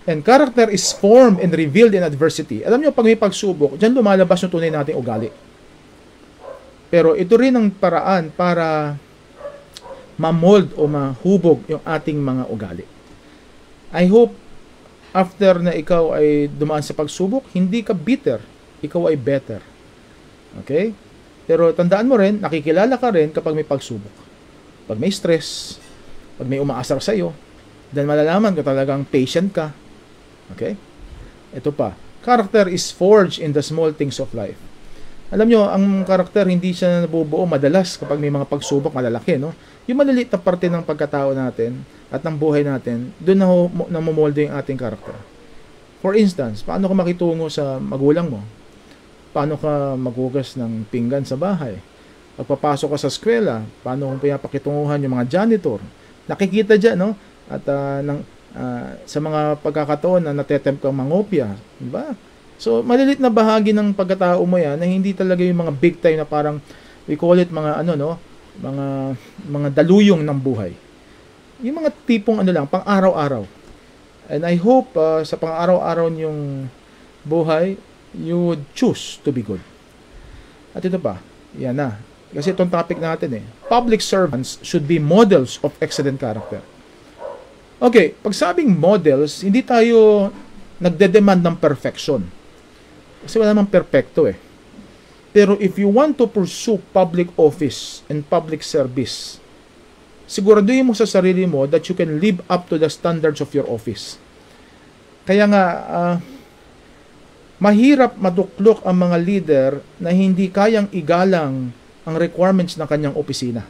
And character is formed and revealed in adversity. Alam nyo, pag may pagsubok, dyan lumalabas yung tunay nating ugali. Pero ito rin ang paraan para ma-mold o mahubog yung ating mga ugali. I hope after na ikaw ay dumaan sa pagsubok, hindi ka bitter, ikaw ay better. Okay? Pero tandaan mo rin, nakikilala ka rin kapag may pagsubok. Pag may stress, pag may umaasar sa iyo, then malalaman ko talagang patient ka. Okay? Ito pa. Character is forged in the small things of life. Alam nyo, ang karakter hindi siya nabubuo madalas kapag may mga pagsubok malalaki, no? Yung maliliit na parte ng pagkatao natin at ng buhay natin, doon na namomolde yung ating karakter. For instance, paano ka makitungo sa magulang mo? Paano ka maghugas ng pinggan sa bahay? Pagpapasok ka sa eskwela, paano kung pinapakitunguhan yung mga janitor? Nakikita dyan, no? At sa mga pagkakataon na natetempt kang mangopya, di ba? So, malilit na bahagi ng pagkatao mo yan na hindi talaga yung mga big time na parang we call it mga mga daluyong ng buhay. Yung mga tipong lang, pang-araw-araw. And I hope sa pang-araw-araw niyong buhay, you would choose to be good. At ito pa, yan na. Kasi itong topic natin public servants should be models of excellent character. Okay, pag sabing models, hindi tayo nagde-demand ng perfection. Kasi wala namang perfecto Pero if you want to pursue public office and public service, siguraduhin mo sa sarili mo that you can live up to the standards of your office. Kaya nga, mahirap matuklok ang mga leader na hindi kayang igalang ang requirements ng kanyang opisina.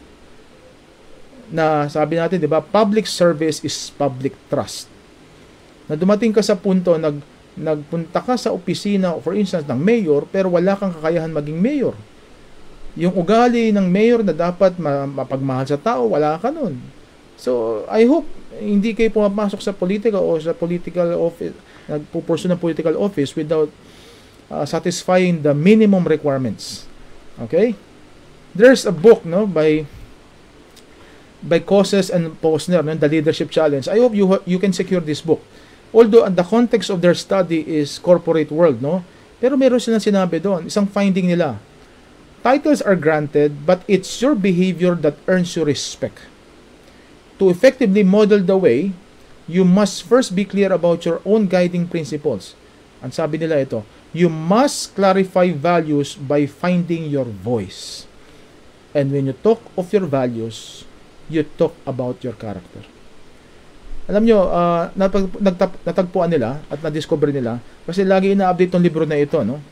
Na sabi natin, di ba, public service is public trust. Na dumating ka sa punto, nagpunta ka sa opisina, for instance, ng mayor, pero wala kang kakayahan maging mayor. Yung ugali ng mayor na dapat mapagmahal sa tao, wala ka nun. So, I hope hindi kayo pumapasok sa politika o sa political office, nagpupursue ng political office without satisfying the minimum requirements. Okay? There's a book, no, by Koses and Posner, no, The Leadership Challenge. I hope you can secure this book. Although the context of their study is corporate world, no? Pero meron silang sinabi doon, isang finding nila. Titles are granted, but it's your behavior that earns you respect. To effectively model the way, you must first be clear about your own guiding principles. Ang sabi nila ito, you must clarify values by finding your voice. And when you talk of your values, you talk about your character. Alam nyo, natagpuan nila at na-discover nila kasi lagi ina-update tong libro na ito, no?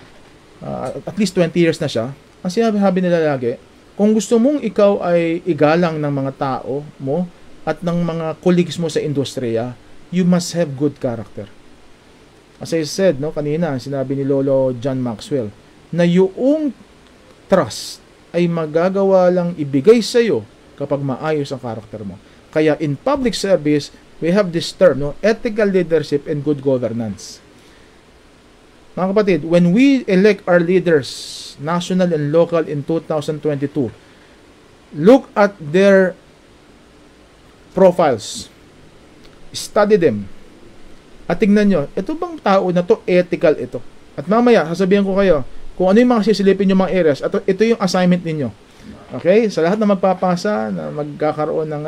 At least 20 years na siya. Ang sinabi nila lagi, kung gusto mong ikaw ay igalang ng mga tao mo at ng mga colleagues mo sa industriya, you must have good character. As I said, no, kanina, sinabi ni Lolo John Maxwell, na yung trust ay magagawa lang ibigay sa iyo kapag maayos ang character mo. Kaya in public service, we have this term, no, ethical leadership and good governance. Mga kapatid, when we elect our leaders, national and local in 2022, look at their profiles. Study them. At tingnan nyo, ito bang tao na to ethical ito? At mamaya, sasabihin ko kayo, kung ano yung mga sisilipin yung mga areas, at ito yung assignment ninyo. Okay? Sa lahat na magpapasa, na magkakaroon ng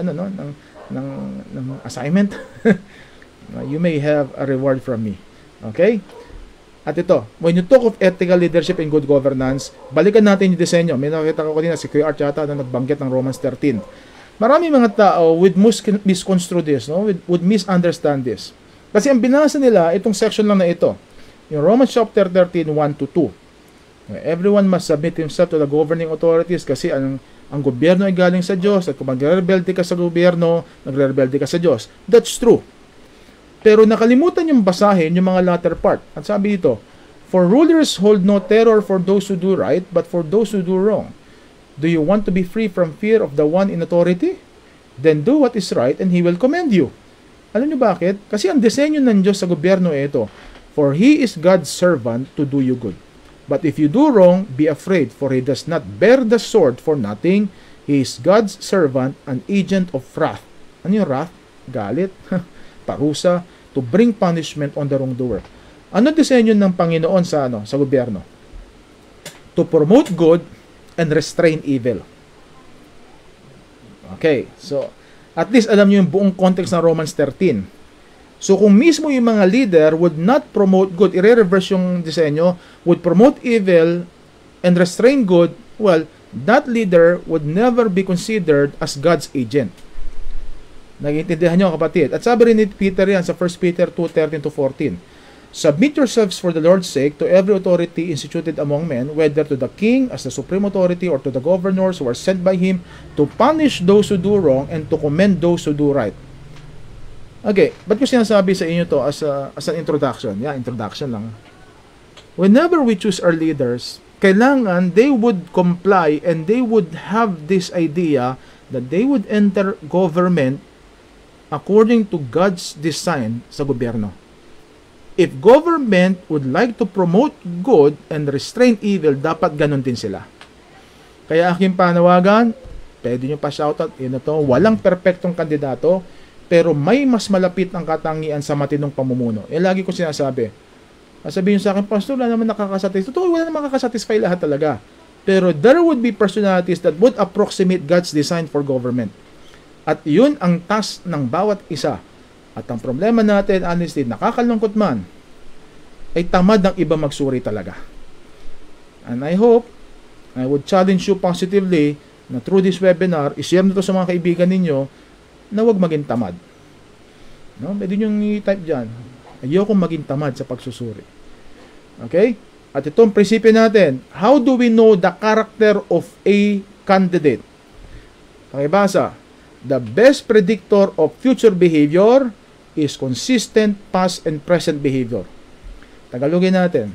ng assignment, you may have a reward from me. Okay? At ito, when you talk of ethical leadership and good governance, balikan natin yung disenyo. May nakita ko kanina si Kuya Art yata na nagbanggit ng Romans 13. Marami mga tao would misconstrue this, no? Would misunderstand this. Kasi ang binasa nila, itong section lang na ito. Yung Romans chapter 13, 1-2. Everyone must submit himself to the governing authorities kasi ang gobyerno ay galing sa Diyos at kung magre-rebelde ka sa gobyerno, nagre-rebelde ka sa Diyos. That's true. Pero nakalimutan yung basahin yung mga latter part. At sabi dito, for rulers hold no terror for those who do right, but for those who do wrong. Do you want to be free from fear of the one in authority? Then do what is right and He will commend you. Alam niyo bakit? Kasi ang disenyo ng Diyos sa gobyerno ay ito. For He is God's servant to do you good. But if you do wrong, be afraid, for He does not bear the sword for nothing. He is God's servant, an agent of wrath. Ano yung wrath? Galit, parusa. to bring punishment on the wrongdoer. Ano disenyo ng Panginoon sa gobyerno? To promote good and restrain evil. Okay, so at least alam niyo yung buong context ng Romans 13. So kung mismo yung mga leader would not promote good, i-reverse yung disenyo, would promote evil and restrain good, well, that leader would never be considered as God's agent. Nag-iintindihan nyo kapatid. At sabi rin ni Peter yan sa 1 Peter 2:13-14, submit yourselves for the Lord's sake to every authority instituted among men, whether to the king as the supreme authority or to the governors who are sent by him to punish those who do wrong and to commend those who do right. Okay, ba't ko sinasabi sa inyo to as an introduction? Yeah, introduction lang. Whenever we choose our leaders, kailangan they would comply and they would have this idea that they would enter government according to God's design sa gobyerno. If government would like to promote good and restrain evil, dapat ganun din sila. Kaya aking panawagan, pwede nyo pa shoutout, yun na to, walang perpektong kandidato, pero may mas malapit ang katangian sa matinong pamumuno. Lagi ko sinasabi, sabihin sa akin, Pastor, wala naman nakakasatisfy. Totoo, wala naman nakakasatisfy lahat talaga. Pero there would be personalities that would approximate God's design for government. At yun ang task ng bawat isa. At ang problema natin, honestly, nakakalungkot man, ay tamad ng iba magsuri talaga. And I hope, I would challenge you positively na through this webinar, i-share nito sa mga kaibigan ninyo na huwag maging tamad. No? Pwede nyo i-type dyan. Ayokong maging tamad sa pagsusuri. Okay? At itong prinsipyo natin, how do we know the character of a candidate? Pakibasa, the best predictor of future behavior is consistent past and present behavior. Tagalogin natin.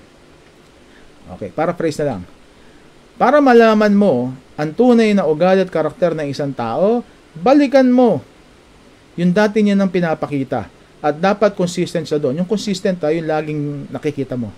Okay, paraphrase na lang. Para malaman mo ang tunay na ugali at karakter ng isang tao, balikan mo yung dati niya nang pinapakita. At dapat consistent siya doon. Yung consistent tayo, yung laging nakikita mo.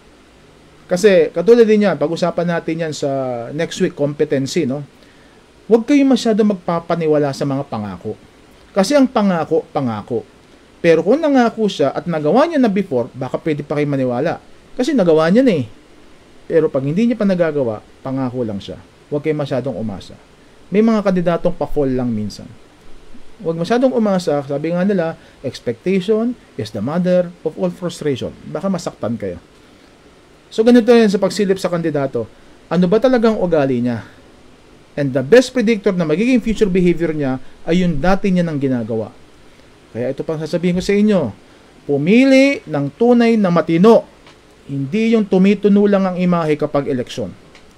Kasi, katulad din yan, pag-usapan natin yan sa next week, competency, no? Huwag kayong masyado magpapaniwala sa mga pangako. Kasi ang pangako, pangako. Pero kung nangako siya at nagawa niya na before, baka pwede pa kayo maniwala. Kasi nagawa niya na eh. Pero pag hindi niya pa nagagawa, pangako lang siya. Huwag kayong masyadong umasa. May mga kandidatong pa-fall lang minsan. Huwag masyadong umasa, sabi nga nila, expectation is the mother of all frustration. Baka masaktan kayo. So ganito yan sa pagsilip sa kandidato. Ano ba talagang ugali niya? And the best predictor na magiging future behavior niya ay yung dati niya nang ginagawa. Kaya ito pang sasabihin ko sa inyo, pumili ng tunay na matino, hindi yung tumituno lang ang imahe kapag eleksyon.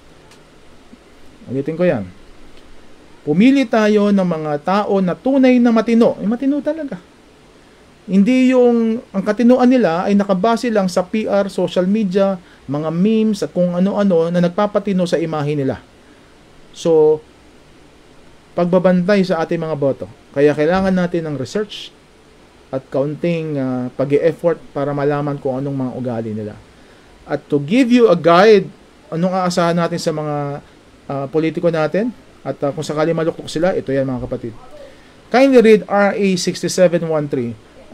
Ulitin ko yan. Pumili tayo ng mga tao na tunay na matino. Matino talaga. Hindi yung ang katinuan nila ay nakabase lang sa PR, social media, mga memes at kung ano-ano na nagpapatino sa imahe nila. So, pagbabantay sa ating mga boto. Kaya kailangan natin ng research at kaunting pag-e-effort para malaman kung anong mga ugali nila. At to give you a guide, anong aasahan natin sa mga politiko natin, at kung sakali maluktok sila, ito yan mga kapatid. Kindly read RA 6713.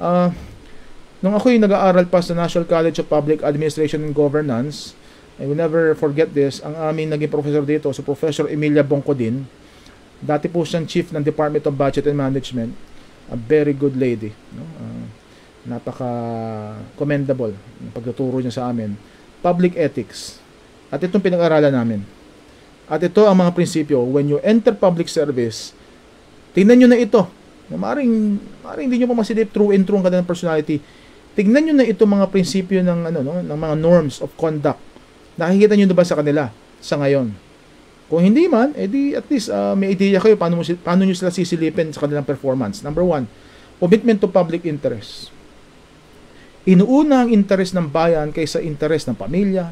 Nung ako'y nag-aaral pa sa National College of Public Administration and Governance, I will never forget this, ang aming naging professor dito, si Professor Emilia Bongcodin, dati po siyang chief ng Department of Budget and Management, a very good lady. No? Napaka-commendable ang pagtuturo niya sa amin. Public ethics. At itong pinag-aralan namin. At ito ang mga prinsipyo. When you enter public service, tingnan nyo na ito. Maring hindi nyo pa masilip true and true ang kanilang personality. Tingnan nyo na ito mga prinsipyo ng, ng mga norms of conduct. Nakikita nyo na ba sa kanila sa ngayon? Kung hindi man, edi at least may idea kayo paano nyo sila sisilipin sa kanilang performance. Number 1, commitment to public interest. Inuuna ang interest ng bayan kaysa interest ng pamilya,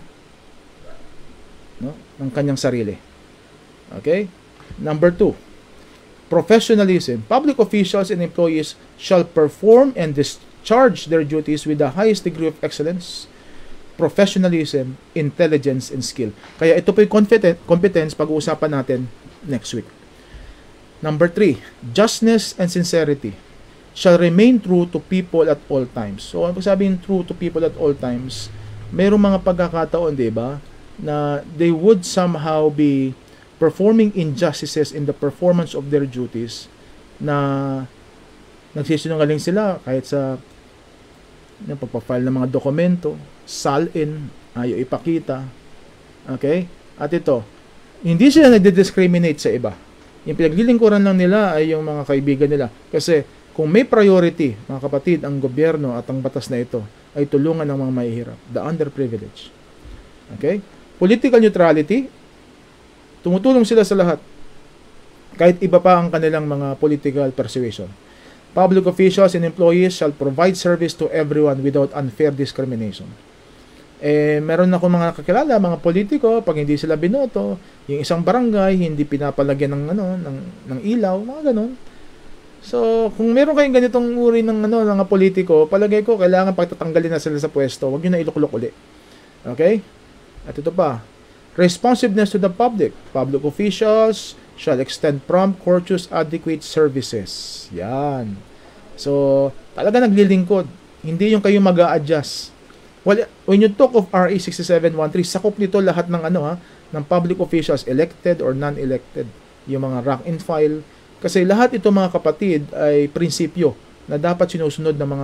no, ng kanyang sarili. Okay? Number 2, professionalism. Public officials and employees shall perform and discharge their duties with the highest degree of excellence, professionalism, intelligence, and skill. Kaya ito po yung competence pag-uusapan natin next week. Number 3, justness and sincerity. shall remain true to people at all times. So, ang sabihin true to people at all times, mayroong mga pagkakataon, di ba, na they would somehow be performing injustices in the performance of their duties, na nagsisinungaling sila kahit sa pagpa-file ng mga dokumento, salin, ayaw ipakita. Okay? At ito, hindi sila nagdi-discriminate sa iba. Yung pinaglilingkuran lang nila ay yung mga kaibigan nila. Kasi kung may priority, mga kapatid, ang gobyerno at ang batas na ito ay tulungan ng mga mahihirap, the underprivileged. Okay? Political neutrality, tumutulong sila sa lahat. Kahit iba pa ang kanilang mga political persuasion. Public officials and employees shall provide service to everyone without unfair discrimination. Meron ako mga kakilala, mga politiko, pag hindi sila binoto, yung isang barangay hindi pinapalagyan ng ilaw, mga ganun. So, kung meron kayong ganitong uri ng mga politiko, palagay ko kailangan pagtatanggalin na sila sa pwesto, wag niyo na iluklok uli. Okay? At ito pa, responsiveness to the public. Public officials shall extend prompt, courteous, adequate services. Yan. So, talaga naglilingkod. Hindi yung kayo mag-a-adjust. Well, when you talk of RA 6713, sakop nito lahat ng ng public officials, elected or non-elected. Yung mga rank and file. Kasi lahat ito, mga kapatid, ay prinsipyo na dapat sinusunod ng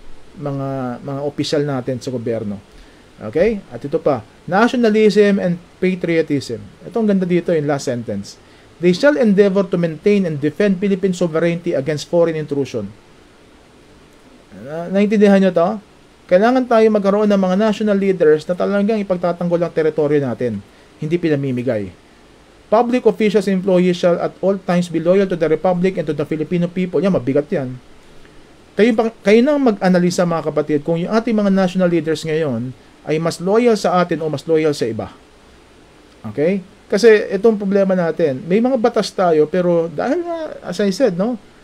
mga opisyal natin sa gobyerno. Okay? At ito pa, nationalism and patriotism. Ito ang ganda dito in last sentence. They shall endeavor to maintain and defend Philippine sovereignty against foreign intrusion. Naintindihan nyo to? Kailangan tayo magkaroon ng mga national leaders na talagang ipagtatanggol ang teritoryo natin, hindi pinamimigay. Public officials and employees shall at all times be loyal to the Republic and to the Filipino people. Yan, mabigat yan. Kayo nang mag-analisa, mga kapatid, kung yung ating mga national leaders ngayon ay mas loyal sa atin o mas loyal sa iba. Okay? Kasi itong problema natin, may mga batas tayo, pero dahil nga, as I said,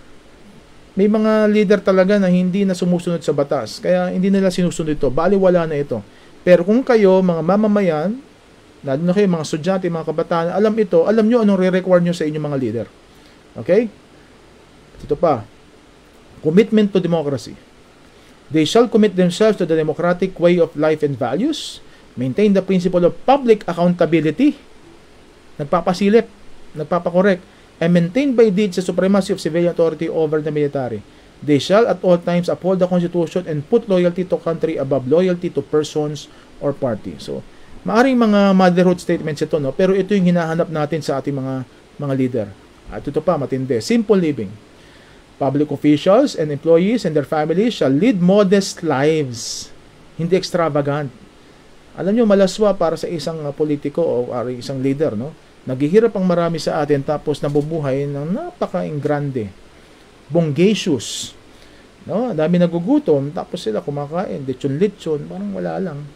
may mga leader talaga na hindi na sumusunod sa batas. Kaya hindi nila sinusunod ito. Baliwala na ito. Pero kung kayo, mga mamamayan, lalo na kayo, mga estudyante, mga kabataan, alam ito, alam nyo anong re-require nyo sa inyong mga leader. Okay? At ito pa. Commitment to democracy. They shall commit themselves to the democratic way of life and values, maintain the principle of public accountability, nagpapasilip, nagpapakorek, and maintain by deeds the supremacy of civilian authority over the military. They shall at all times uphold the Constitution and put loyalty to country above loyalty to persons or party. So, maaring mga motherhood statements ito, pero ito yung hinahanap natin sa ating mga leader. At ito pa, matindi. Simple living. Public officials and employees and their families shall lead modest lives. Hindi extravagant. Alam nyo, malaswa para sa isang politiko o isang leader, Naghihirap ang marami sa atin tapos nabubuhay ng napaka-ingrande. Bongacious. Dami nagugutom tapos sila kumakain. Lechon-lechon. Parang wala lang.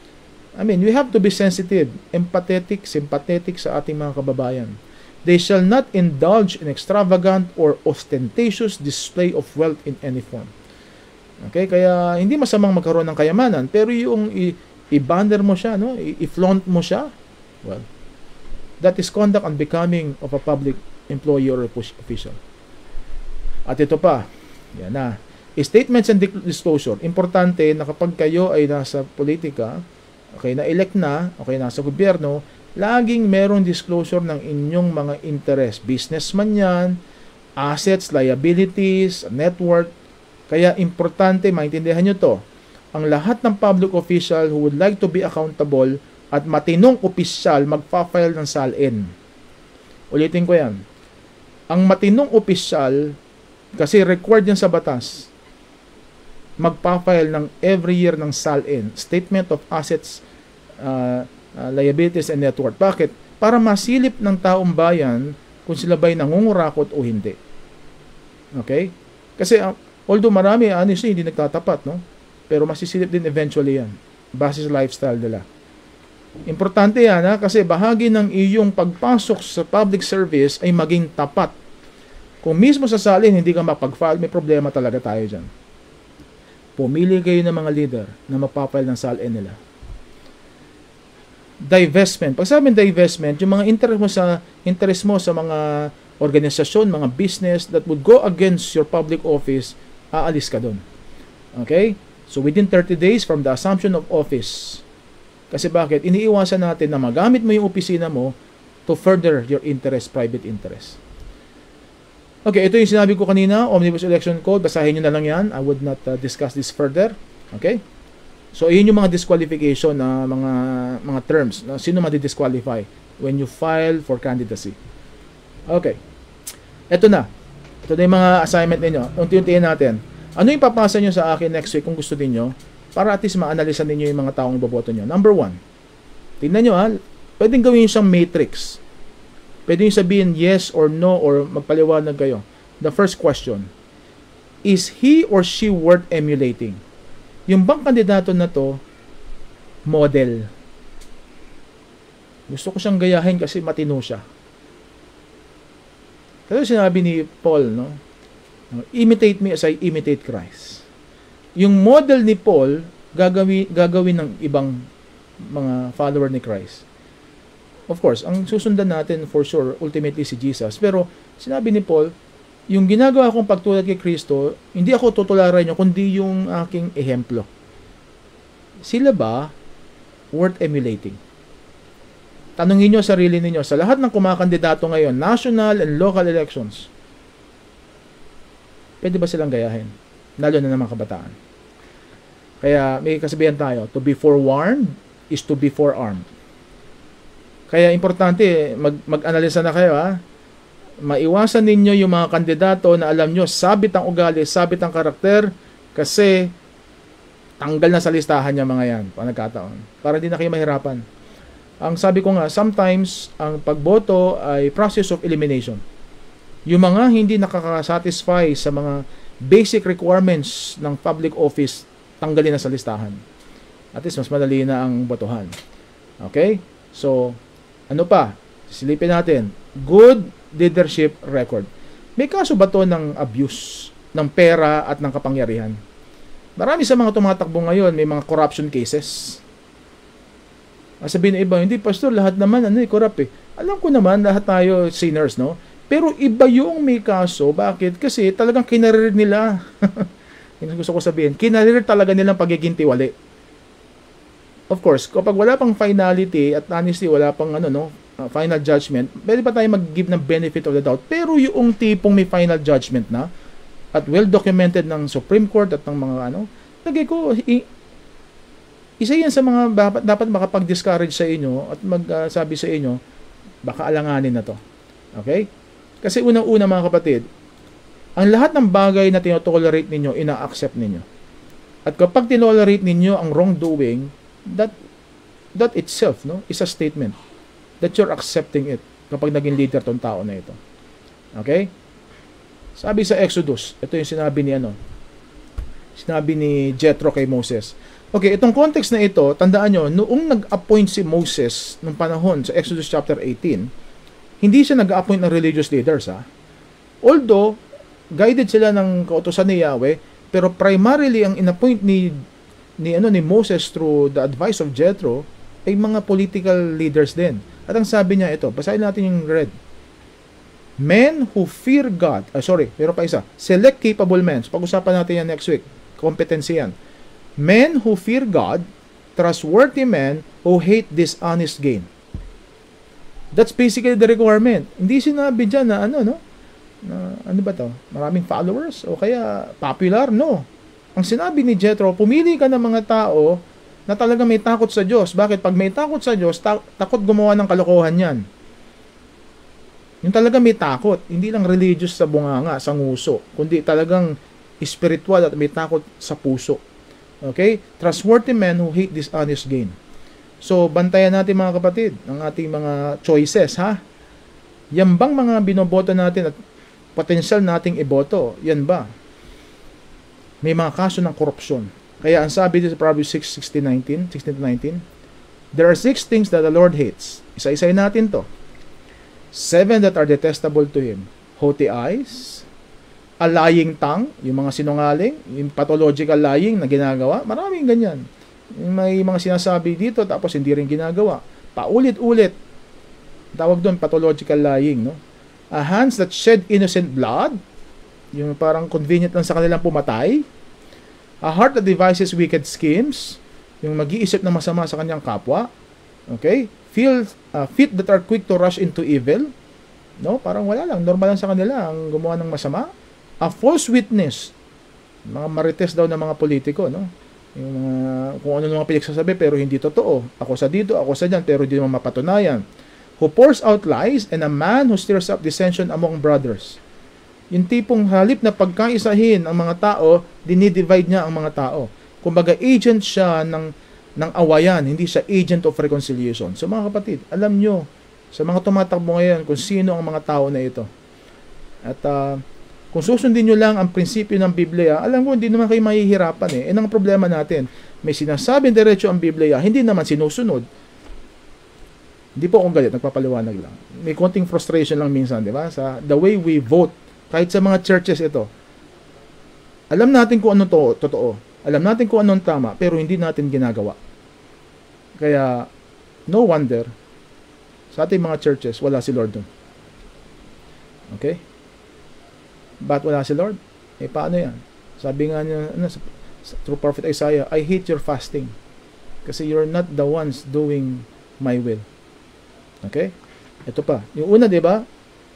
I mean, we have to be sensitive, empathetic, sympathetic sa ating mga kababayan. They shall not indulge in extravagant or ostentatious display of wealth in any form. Okay? Kaya hindi masamang magkaroon ng kayamanan, pero yung i-banner mo siya, i-flaunt mo siya, well, that is conduct unbecoming of a public employee or official. At ito pa, yan na. Statements and disclosure. Importante na kapag kayo ay nasa politika, okay, na-elect na, okay, nasa gobyerno, laging merong disclosure ng inyong mga interest. Businessman yan, assets, liabilities, net worth. Kaya importante, maintindihan nyo to, ang lahat ng public official who would like to be accountable at matinong opisyal magpa-file ng SALN. Ulitin ko yan. Ang matinong opisyal, kasi required yan sa batas, magpa-file ng every year ng SALN, Statement of Assets, Liabilities and Net Worth. Bakit? Para masilip ng taong bayan kung sila ba'y nangungurakot o hindi. Okay? Kasi although marami, honestly, hindi nagtatapat, pero masisilip din eventually yan. Base sa lifestyle nila. Importante yan, kasi bahagi ng iyong pagpasok sa public service ay maging tapat. Kung mismo sa salin hindi ka mapag-file, may problema talaga tayo dyan. Pumili kayo ng mga leader na magpa-file ng SALN nila. Divestment. Pag sabing divestment, yung mga interest mo sa mga organisasyon, mga business that would go against your public office, aalis ka doon. Okay? So within 30 days from the assumption of office. Kasi bakit? Iniiwasan natin na magamit mo yung opisina mo to further your interest, private interest. Okay, ito yung sinabi ko kanina, Omnibus Election Code. Basahin nyo na lang yan. I would not discuss this further. Okay? So, yun yung mga disqualification na mga terms. Na sino madi-disqualify when you file for candidacy. Okay. Ito na. Ito na yung mga assignment ninyo. Unti-untiin natin. Ano yung papasa nyo sa akin next week kung gusto niyo para at least ma-analysan ninyo yung mga taong iboboto nyo. Number 1. Tingnan nyo ha. Pwedeng gawin yung isang matrix. Pwede yung sabihin yes or no or magpaliwanag kayo. The first question. Is he or she worth emulating? Yung bang kandidato na to, model. Gusto ko siyang gayahin kasi matino siya. Kasi sinabi ni Paul, no? Imitate me as I imitate Christ. Yung model ni Paul, gagawin ng ibang mga follower ni Christ. Of course, ang susundan natin for sure, ultimately si Jesus. Pero sinabi ni Paul, yung ginagawa kong pagtulad kay Kristo, hindi ako tutularan nyo, kundi yung aking ehemplo. Sila ba worth emulating? Tanungin nyo sarili ninyo, sa lahat ng kumakandidato ngayon, national and local elections, pwede ba silang gayahin? Lalo na ng mga kabataan. Kaya may kasabihan tayo, to be forewarned is to be forearmed. Kaya importante, mag-analisa na kayo ha. Maiwasan ninyo yung mga kandidato na alam nyo, sabit ang ugali, sabit ang karakter, kasi tanggal na sa listahan niya mga yan, panagkataon. Para hindi na kayo mahirapan. Ang sabi ko nga, sometimes, ang pagboto ay process of elimination. Yung mga hindi nakakasatisfy sa mga basic requirements ng public office, tanggalin na sa listahan. At least, mas madali na ang botohan. Okay? So, ano pa? Silipin natin. Good leadership record. May kaso ba to ng abuse ng pera at ng kapangyarihan? Marami sa mga tumatakbo ngayon, may mga corruption cases. Sabihin ng iba, hindi pastor, lahat naman corrupt eh. Alam ko naman, lahat tayo sinners, no? Pero iba yung may kaso. Bakit? Kasi talagang kinarir nila. Yung gusto ko sabihin, kinarir talaga nilang pagiging tiwali. Of course, kapag wala pang finality at honesty, wala pang final judgment, pwede pa tayo mag-give ng benefit of the doubt. Pero yung tipong may final judgment na at well-documented ng Supreme Court at ng mga lagay ko, isa yan sa mga dapat makapag-discourage sa inyo at magsabi sa inyo, baka alanganin na to. Okay? Kasi unang-una mga kapatid, ang lahat ng bagay na tinotolerate ninyo, ina-accept ninyo. At kapag tinolerate ninyo ang wrongdoing, that itself is a statement that you're accepting it kapag naging leader tong tao na ito. Okay? Sabi sa Exodus, ito yung sinabi ni Jethro kay Moses. Okay, itong context na ito, tandaan nyo, noong nag-appoint si Moses nung panahon sa Exodus chapter 18, hindi siya nag-appoint ng religious leaders Although guided sila ng kautusan ni Yahweh, pero primarily ang inappoint ni Moses through the advice of Jethro ay mga political leaders din. At ang sabi niya ito, basahin natin yung red. Men who fear God, pero pa isa, select capable men. So, pag-usapan natin yan next week. Competency yan. Men who fear God, trustworthy men who hate dishonest gain. That's basically the requirement. Hindi sinabi dyan na ano ba to? Maraming followers? O kaya popular? No. Ang sinabi ni Jethro, pumili ka ng mga tao na talaga may takot sa Diyos. Bakit? Pag may takot sa Diyos, takot gumawa ng kalokohan yan. Yung talaga may takot. Hindi lang religious sa bunganga, sa nguso, kundi talagang spiritual at may takot sa puso. Okay? Trustworthy men who hate dishonest gain. So, bantayan natin mga kapatid, ang ating mga choices, Yan bang mga binoboto natin at potential nating iboto? Yan ba? May mga kaso ng korupsyon. Kaya ang sabi dito sa Proverbs 16-19, there are 6 things that the Lord hates. Isa-isayin natin to. 7 that are detestable to Him. Haughty eyes, a lying tongue, yung mga sinungaling, yung pathological lying na ginagawa, maraming ganyan. May mga sinasabi dito tapos hindi rin ginagawa. Paulit-ulit. Tawag doon pathological lying, no? Hands that shed innocent blood, Yung parang convenient lang sa kanilang pumatay. A heart that devises wicked schemes. Yung mag-iisip na masama sa kanyang kapwa. Okay? Feet that are quick to rush into evil. No? Parang wala lang. Normal lang sa kanila ang gumawa ng masama. A false witness. Mga marites daw ng mga politiko, no? Yung mga, kung ano mga pinagsasabi pero hindi totoo. Ako sa dito, ako sa dyan, pero hindi naman mapatunayan. Who pours out lies, and a man who stirs up dissension among brothers. Yung tipong halip na pagkaisahin ang mga tao, dinidivide niya ang mga tao. Kumbaga, agent siya ng awayan, hindi siya agent of reconciliation. So mga kapatid, alam nyo, sa mga tumatakbo ngayon, kung sino ang mga tao na ito. At kung susundin nyo lang ang prinsipyo ng Biblia, alam ko, hindi naman kayo mahihirapan eh. Ang problema natin, may sinasabing diretso ang Biblia, hindi naman sinusunod. Hindi po akong galit, nagpapaliwanag lang. May konting frustration lang minsan, di ba? Sa the way we vote, kahit sa mga churches ito. Alam natin kung ano to, totoo. Alam natin kung anong tama, pero hindi natin ginagawa. Kaya, no wonder, sa ating mga churches, wala si Lord dun. Okay? Ba't wala si Lord? Eh, paano yan? Sabi nga niya, through Prophet Isaiah, I hate your fasting. Kasi you're not the ones doing my will. Okay? Ito pa. Yung una, di ba?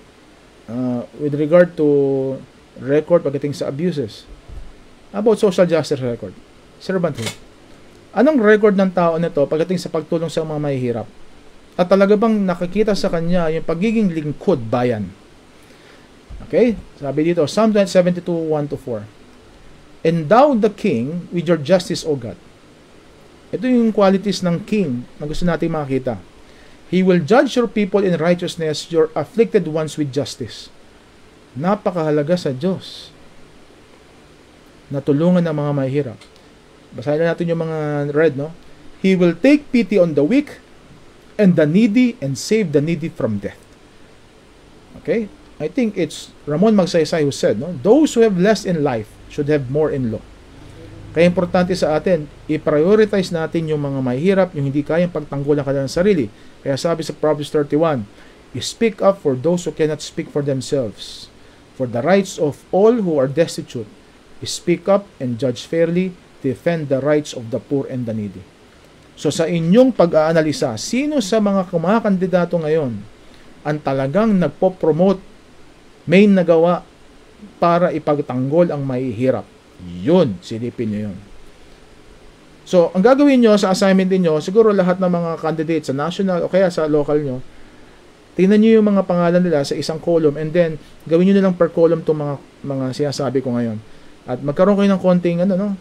With regard to record pagdating sa abuses. About social justice record. Servanthood. Anong record ng tao nito pagdating sa pagtulong sa mga mahihirap? At talaga bang nakikita sa kanya yung pagiging lingkod bayan? Okay? Sabi dito, Psalm 72, 1-4. Endow the king with your justice, O God. Ito yung qualities ng king na gusto natin makita. He will judge your people in righteousness, your afflicted ones with justice. Napakahalaga sa Diyos na tulungan ng mga mahihirap. Basahin na natin yung mga red, no? He will take pity on the weak and the needy and save the needy from death. Okay? I think it's Ramon Magsaysay who said, no? Those who have less in life should have more in law. Kaya importante sa atin, i-prioritize natin yung mga mahihirap, yung hindi kayang pagtanggol ang kanilang sarili. Kaya sabi sa Proverbs 31, speak up for those who cannot speak for themselves. For the rights of all who are destitute. Speak up and judge fairly, defend the rights of the poor and the needy. So sa inyong pag-aanalisa, sino sa mga kumakandidato ngayon ang talagang nagpo-promote, main nagawa para ipagtanggol ang mahihirap? Yun, silipin nyo yun. So, ang gagawin nyo sa assignment niyo, siguro lahat ng mga candidates sa national o kaya sa local nyo, tingnan nyo yung mga pangalan nila sa isang column and then gawin nyo na lang per column itong mga sinasabi ko ngayon. At magkaroon kayo ng konting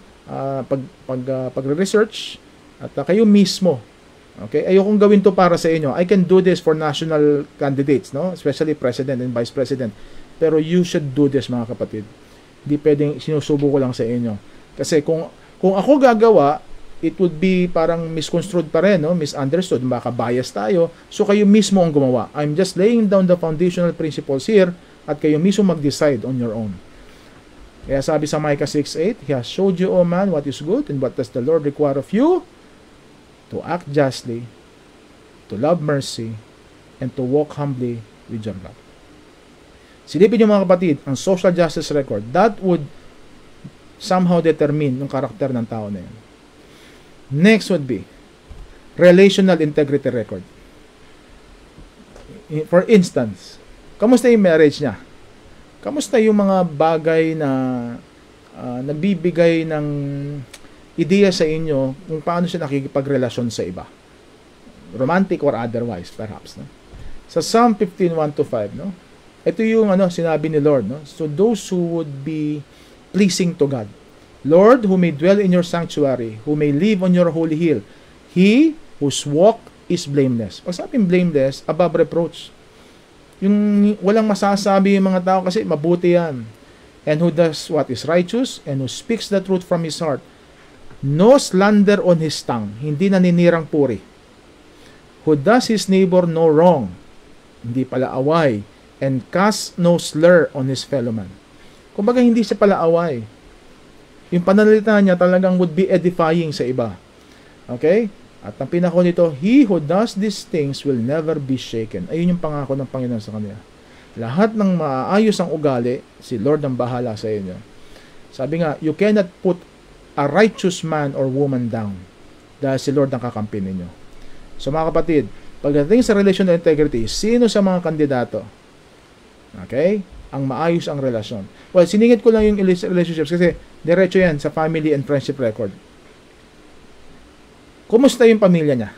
pagre-research at kayo mismo. Okay? Ayokong gawin to para sa inyo. I can do this for national candidates, no? Especially president and vice president. Pero you should do this, mga kapatid. Hindi pwedeng sinusubo ko lang sa inyo. Kasi kung ako gagawa, it would be parang misconstrued pa rin, no? Misunderstood. Baka bias tayo. So kayo mismo ang gumawa. I'm just laying down the foundational principles here at kayo mismo mag-decide on your own. Kaya sabi sa Micah 6:8, He has showed you, O man, what is good and what does the Lord require of you? To act justly, to love mercy, and to walk humbly with your God. Silipin niyo mga kapatid, ang social justice record, that would somehow determine yung karakter ng tao na yun. Next would be relational integrity record. For instance, kamusta yung marriage niya? Kamusta yung mga bagay na nabibigay ng ideya sa inyo kung paano siya nakikipagrelasyon sa iba? Romantic or otherwise, perhaps. No? Sa Psalm 15:1-5, no? Ito yung sinabi ni Lord. No? So those who would be pleasing to God. Lord, who may dwell in your sanctuary, who may live on your holy hill, he whose walk is blameless. Pag sabing blameless, above reproach. Yung walang masasabi yung mga tao kasi mabuti yan. And who does what is righteous and who speaks the truth from his heart. No slander on his tongue. Hindi naninirang puri. Who does his neighbor no wrong. Hindi pala away. And casts no slur on his fellow man. Kumbaga hindi siya pala away. Yung pananalita niya talagang would be edifying sa iba. Okay? At ang pinako nito, he who does these things will never be shaken. Ayun yung pangako ng Panginoon sa kanila. Lahat ng maayos ang ugali, si Lord ang bahala sa inyo. Sabi nga, you cannot put a righteous man or woman down dahil si Lord ang kakampi ninyo. So mga kapatid, pagdating sa relational integrity, sino sa mga kandidato, okay, ang maayos ang relasyon? Well, siningit ko lang yung relationships kasi diretso yan sa family and friendship record. Kumusta yung pamilya niya?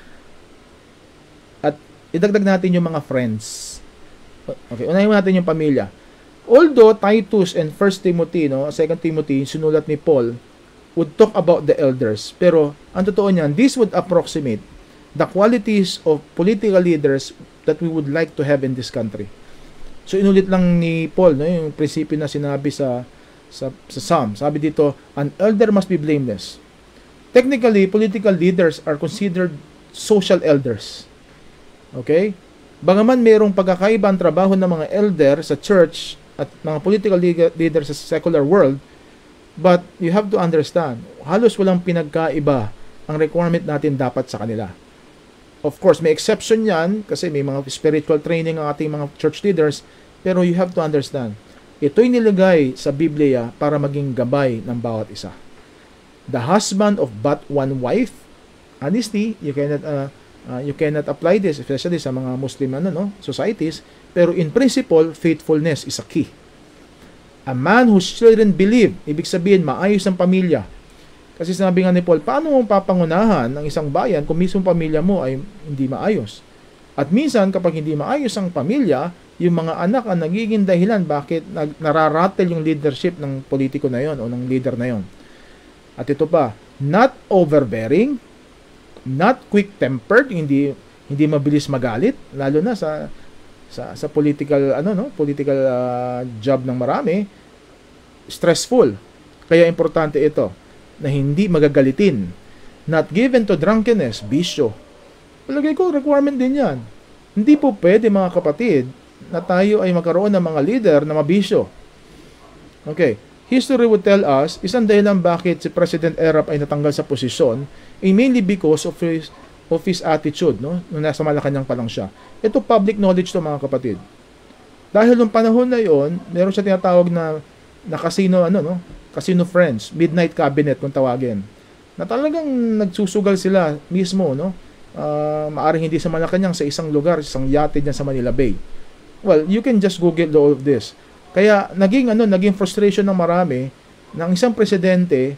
At idagdag natin yung mga friends. Okay, unahin natin yung pamilya. Although Titus and 1 Timothy, 2 Timothy, sinulat ni Paul, would talk about the elders. Pero, ang totoo niyan, this would approximate the qualities of political leaders that we would like to have in this country. So, inulit lang ni Paul, yung prinsipyo na sinabi sa Psalm. Sabi dito, an elder must be blameless. Technically, political leaders are considered social elders. Okay? Bagaman mayroong pagkakaiba ang trabaho ng mga elder sa church at mga political leaders sa secular world, but you have to understand, halos walang pinagkaiba ang requirement natin dapat sa kanila. Of course, may exception yan kasi may mga spiritual training ang ating mga church leaders, pero you have to understand, ito'y nilagay sa Biblia para maging gabay ng bawat isa. The husband of but one wife, honesty, you cannot apply this, especially sa mga Muslim societies, pero in principle, faithfulness is a key. A man whose children believe, ibig sabihin, maayos ang pamilya. Kasi sinabi nga ni Paul, paano mong papangunahan ng isang bayan kung mismong pamilya mo ay hindi maayos? At minsan, kapag hindi maayos ang pamilya, yung mga anak ang nagiging dahilan bakit nararatel yung leadership ng politiko na yon o ng leader na yon. At ito pa, not overbearing, not quick-tempered, hindi mabilis magalit, lalo na sa political political job ng marami, stressful. Kaya importante ito na hindi magagalitin, not given to drunkenness, bisyo. Palagay ko requirement din 'yan. Hindi po pwede mga kapatid na tayo ay magkaroon ng mga leader na mabisyo. Okay, history would tell us isang dahilan bakit si President Erap ay natanggal sa posisyon ay mainly because of his attitude, nung nasa Malacanang pa lang siya. Ito public knowledge to mga kapatid. Dahil nung panahon na yon, meron siya tinatawag na casino, casino friends, midnight cabinet kung tawagin. Na talagang nagsusugal sila mismo, maaring hindi sa Malacanang, sa isang lugar, isang yate dyan sa Manila Bay. Well, you can just Google all of this. Kaya naging frustration ng marami ng isang presidente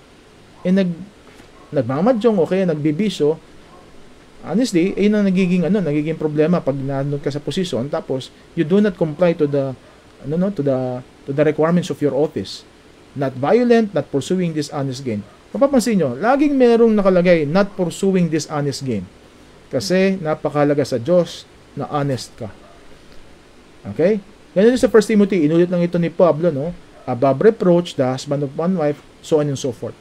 nagmamadyong o kaya nagbibisyo. Honestly, ayun ang nagiging problema pag nandun ka sa posisyon tapos you do not comply to the requirements of your office. Not violent, not pursuing dishonest gain. Mapapansin nyo, laging merong nakalagay not pursuing dishonest gain. Kasi napakalaga sa Diyos na honest ka. Okay? Ganyan sa 1 Timothy, inulit lang ito ni Pablo, above reproach, the husband of one wife, so on and so forth.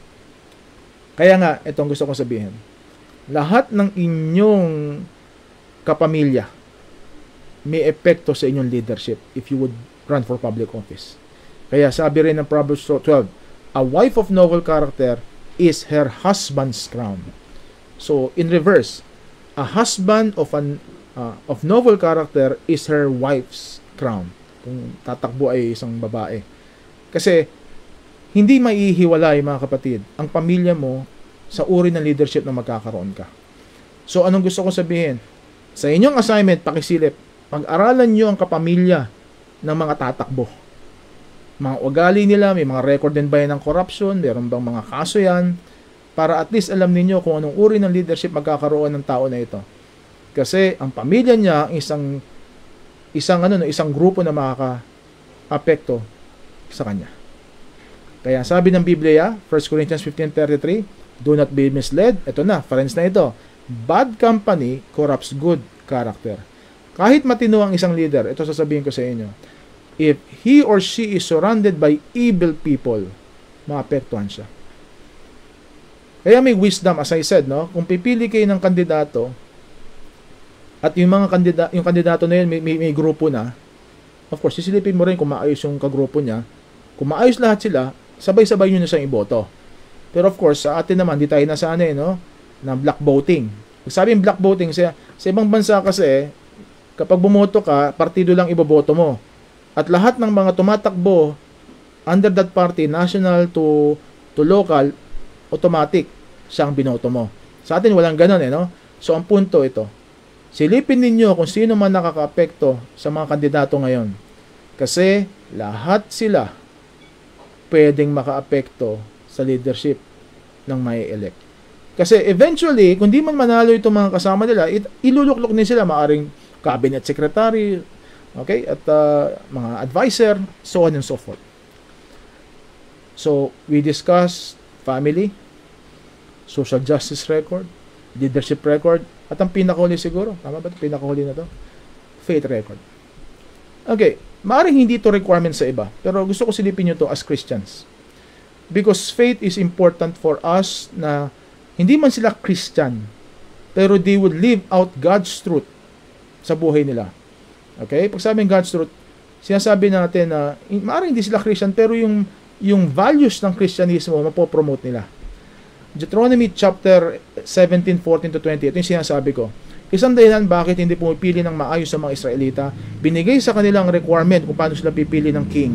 Kaya nga, itong gusto kong sabihin. Lahat ng inyong kapamilya may epekto sa inyong leadership if you would run for public office. Kaya sabi rin ng Proverbs 12, a wife of noble character is her husband's crown. So, in reverse, a husband of noble character is her wife's crown. Kung tatakbo ay isang babae. Kasi, hindi maihiwalay mga kapatid, ang pamilya mo sa uri ng leadership na magkakaroon ka. So, anong gusto kong sabihin? Sa inyong assignment, pakisilip, pag-aralan nyo ang kapamilya ng mga tatakbo. Mga ugali nila, may mga record din ba yan ng corruption, meron bang mga kaso yan, para at least alam ninyo kung anong uri ng leadership magkakaroon ng tao na ito. Kasi ang pamilya niya isang grupo na makaka-apekto sa kanya. Kaya sabi ng Biblia, 1 Corinthians 15:33, do not be misled. Ito na, friends na ito. Bad company corrupts good character. Kahit matino ang isang leader, ito sasabihin ko sa inyo, if he or she is surrounded by evil people, maapektuhan siya. Kaya may wisdom, as I said, kung pipili kayo ng kandidato, at yung kandidato na yun, may grupo na, of course, sisilipin mo rin kung maayos yung kagrupo niya. Kung maayos lahat sila, sabay-sabay nyo na siyang iboto. Pero of course, sa atin naman, di tayo nasanay, na black voting. Sabi yung black voting, sa ibang bansa kasi, Kapag bumoto ka, partido lang iboboto mo. At lahat ng mga tumatakbo under that party, national to local, automatic siyang binoto mo. Sa atin, walang ganun no? So, ang punto ito, silipin ninyo kung sino man nakaka-apekto sa mga kandidato ngayon. Kasi, lahat sila pwedeng maka-apekto sa leadership ng may elect. Kasi, eventually, kung di man manalo itong mga kasama nila, iluluklok din sila, maaring cabinet secretary, okay, at mga advisor, so on and so forth. So, we discuss family, social justice record, leadership record, at ang pinakahuli siguro, tama ba ito? Pinakahuli na to? Faith record. Okay, maaaring hindi to requirement sa iba, pero gusto ko silipin nyo to as Christians. Because faith is important for us na hindi man sila Christian, pero they would live out God's truth sa buhay nila. Okay? Pag sabing God's truth, sinasabi natin na maaaring hindi sila Christian, pero yung values ng Christianismo mapopromote nila. Deuteronomy chapter 17, 14 to 20, ito yung sinasabi ko. Isang dahilan bakit hindi pumipili ng maayos sa mga Israelita, binigay sa kanilang requirement kung paano sila pipili ng king.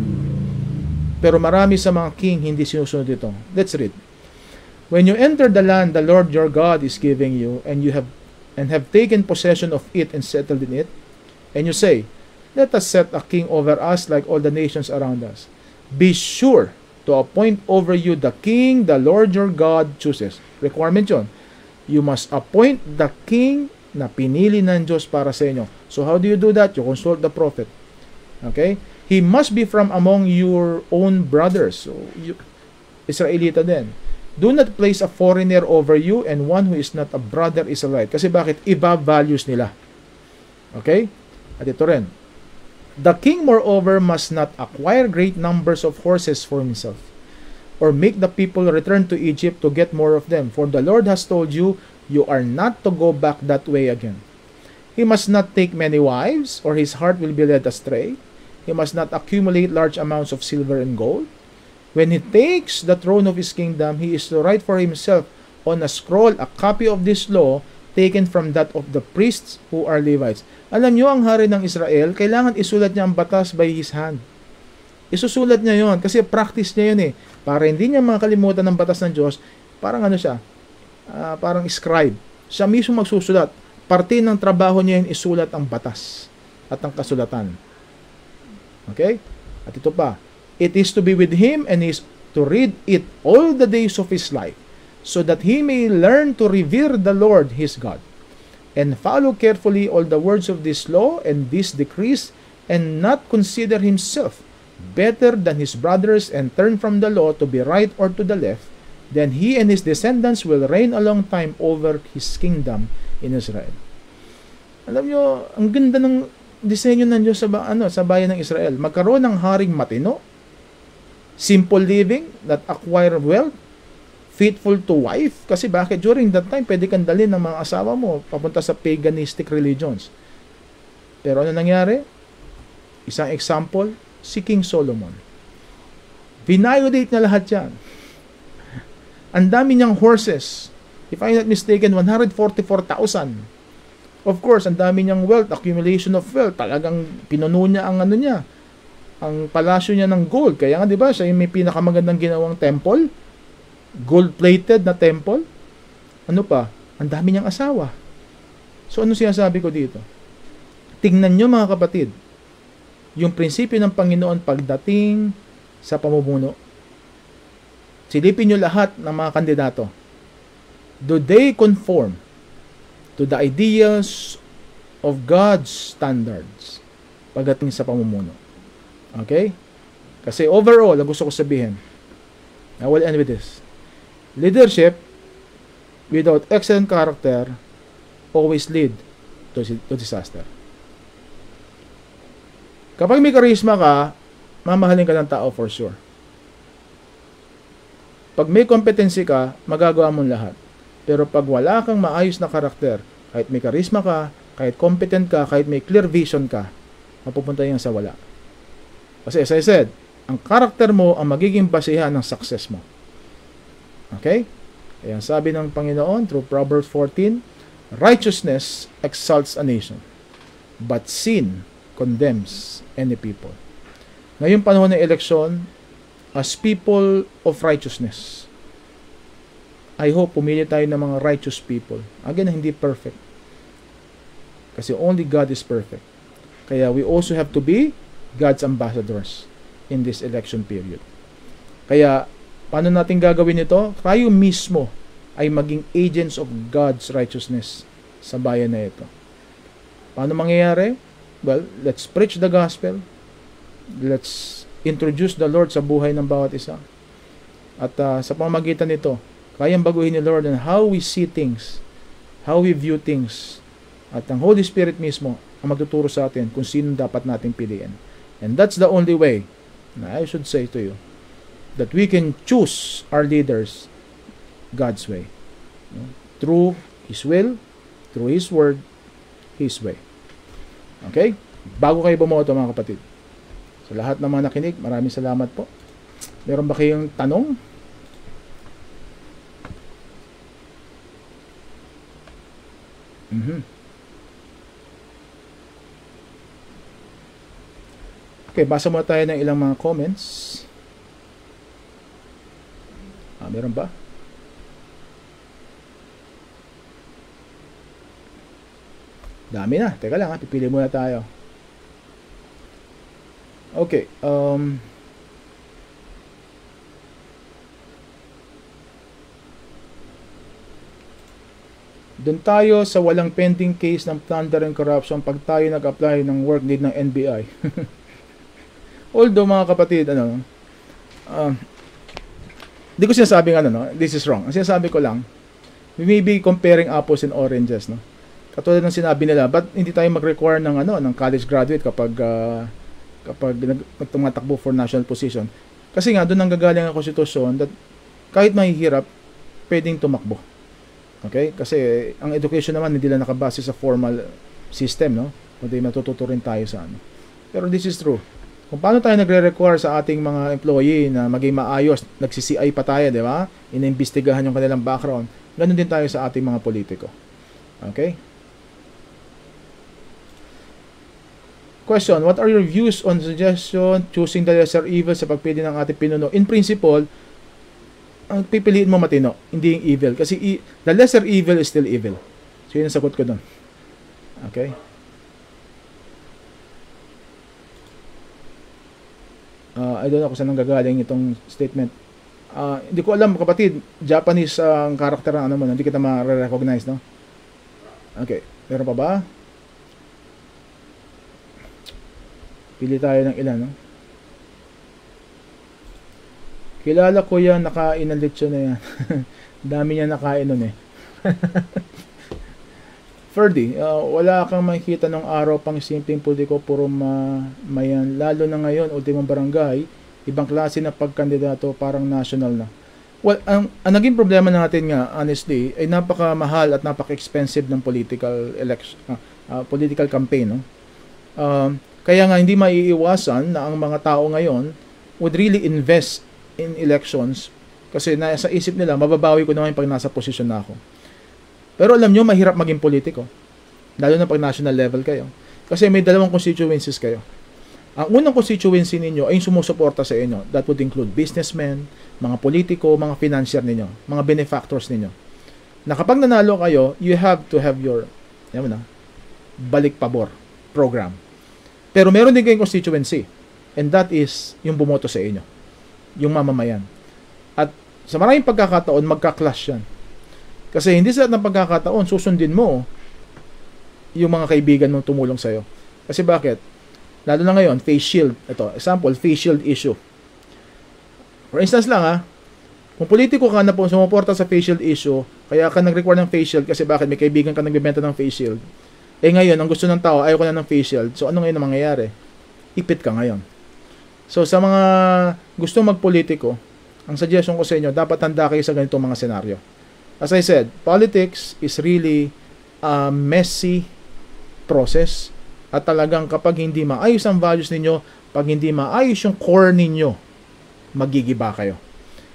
Pero marami sa mga king hindi sinusunod ito. Let's read. When you enter the land the Lord your God is giving you, and have taken possession of it and settled in it, and you say, let us set a king over us like all the nations around us. Be sure to appoint over you the king the Lord your God chooses. Requirement yun. You must appoint the king na pinili ng Diyos para sa inyo. So how do you do that? You consult the prophet. Okay? He must be from among your own brothers. So, Israelita din. Do not place a foreigner over you and one who is not a brother Israelite. Kasi bakit? Iba values nila. Okay? At ito rin. The king, moreover, must not acquire great numbers of horses for himself, or make the people return to Egypt to get more of them. For the Lord has told you, you are not to go back that way again. He must not take many wives, or his heart will be led astray. He must not accumulate large amounts of silver and gold. When he takes the throne of his kingdom, he is to write for himself on a scroll a copy of this law, taken from that of the priests who are Levites. Alam nyo, ang hari ng Israel, kailangan isulat niya ang batas by his hand. Isusulat niya yon kasi practice niya yun para hindi niya makalimutan ng batas ng Diyos. Parang ano siya, parang scribe. Siya mismo magsusulat. Parte ng trabaho niya yun, isulat ang batas at ang kasulatan. Okay? At ito pa, it is to be with him and is to read it all the days of his life, so that he may learn to revere the Lord his God, and follow carefully all the words of this law and these decrees, and not consider himself better than his brothers, and turn from the law to be right or to the left. Then he and his descendants will reign a long time over his kingdom in Israel. Alam nyo, ang ganda ng disenyo ng Diyos sa bayan ng Israel. Magkaroon ng haring matino, simple living, that acquire wealth, faithful to wife. Kasi bakit? During that time, pwede kang dalhin ng mga asawa mo papunta sa paganistic religions. Pero ano nangyari? Isang example, si King Solomon. Vinayodate na lahat yan. Ang dami niyang horses. If I'm not mistaken, 144,000. Of course, ang dami niyang wealth, accumulation of wealth. Talagang pinuno niya ang ang palasyo niya ng gold. Kaya nga, di ba, siya yung may pinakamagandang ginawang temple. Gold-plated na temple. Ano pa? Ang dami niyang asawa. So, ano sinasabi ko dito? Tingnan niyo mga kapatid, yung prinsipyo ng Panginoon pagdating sa pamumuno. Silipin niyo lahat ng mga kandidato. Do they conform to the ideals of God's standards pagdating sa pamumuno? Okay? Kasi overall, ang gusto ko sabihin, I will end with this. Leadership without excellent character always lead to disaster. Kapag may karisma ka, mamahalin ka ng tao for sure. Pag may competency ka, magagawa mo lahat. Pero pag wala kang maayos na karakter, kahit may karisma ka, kahit competent ka, kahit may clear vision ka, mapupunta yan sa wala. Kasi as I said, ang karakter mo ang magiging basihan ng success mo. Okay? Kaya sabi ng Panginoon through Proverbs 14, righteousness exalts a nation, but sin condemns any people. Ngayong panahon ng eleksyon, as people of righteousness, I hope pumili tayo ng mga righteous people. Again, hindi perfect. Kasi only God is perfect. Kaya we also have to be God's ambassadors in this election period. Kaya, paano natin gagawin ito? Tayo mismo ay maging agents of God's righteousness sa bayan na ito. Paano mangyayari? Well, let's preach the gospel. Let's introduce the Lord sa buhay ng bawat isa. At sa pamamagitan nito, kayang baguhin ni Lord on how we see things, how we view things. At ang Holy Spirit mismo ang magtuturo sa atin kung sino dapat nating piliin. And that's the only way, I should say to you, that we can choose our leaders God's way. Through His will, through His word, His way. Okay? Bago kayo bumoto mga kapatid. Sa lahat ng mga nakinig, maraming salamat po. Meron ba kayong tanong? Okay, basa muna tayo ng ilang mga comments. Meron ba? Dami na. Teka lang, pipili muna tayo. Okay, doon tayo sa walang pending case ng plunder and corruption pag tayo nag-apply ng work need ng NBI. Although mga kapatid, di ko sinasabing this is wrong. Ang sinasabi ko lang, we may be comparing apples and oranges, no? Katulad ng sinabi nila, but hindi tayo mag-require ng college graduate kapag nagtumatakbo for national position. Kasi nga, doon ang gagaling ang konstitusyon that kahit mahihirap, pwedeng tumakbo. Okay? Kasi ang education naman hindi lang nakabase sa formal system, no? Kundi matututo rin tayo sa ano. Pero this is true. Kung paano tayo nagre-require sa ating mga employee na maging maayos, nagsi-CI pa tayo, di ba? Iniimbestigahan yung kanilang background. Ganun din tayo sa ating mga politiko. Okay? Question, what are your views on suggestion choosing the lesser evil sa pagpili ng ating pinuno? In principle, ang pipiliin mo matino, hindi yung evil. Kasi the lesser evil is still evil. So yun ang sagot ko doon. Okay? I don't know kung saan nanggagaling itong statement. Hindi ko alam, kapatid, Japanese ang karakter ng mo, hindi kita ma-recognize, no? Okay, meron pa ba? Pili tayo ng ilan, no? Kilala ko yan, nakain ng lechon na yan. Dami niya nakain nun eh. Ferdy, wala kang makikita ng araw pang simpleng politiko, puro mayan. Lalo na ngayon, ultimong barangay, ibang klase na pagkandidato, parang national na. Well, ang naging problema natin nga, honestly, ay napakamahal at napaka-expensive ng political election, political campaign. No? Kaya nga, hindi maiiwasan na ang mga tao ngayon would really invest in elections kasi nasa isip nila, mababawi ko naman pag nasa posisyon na ako. Pero alam nyo, mahirap maging politiko. Lalo na pag national level kayo. Kasi may dalawang constituencies kayo. Ang unang constituency ninyo ay yung sumusuporta sa inyo. That would include businessmen, mga politiko, mga financier ninyo, mga benefactors ninyo. Na kapag nanalo kayo, you have to have your balik pabor program. Pero meron din kayong constituency. And that is yung bumoto sa inyo. Yung mamamayan. At sa maraming pagkakataon, magka-clash yan. Kasi hindi sa lahat ng pagkakataon, susundin mo yung mga kaibigan mong tumulong sa'yo. Kasi bakit? Lalo na ngayon, face shield. Ito, example, face shield issue. For instance lang kung politiko ka na po sumuporta sa face shield issue, kaya ka nag-require ng face shield kasi bakit may kaibigan ka nagbibenta ng face shield. Eh ngayon, ang gusto ng tao, ayaw ko na ng face shield. So ano ngayon ang mangyayari? Ipit ka ngayon. So sa mga gusto magpolitiko, ang suggestion ko sa inyo, dapat handa kayo sa ganitong mga senaryo. As I said, politics is really a messy process at talagang kapag hindi maayos ang values ninyo, pag hindi maayos yung core ninyo, magigiba kayo.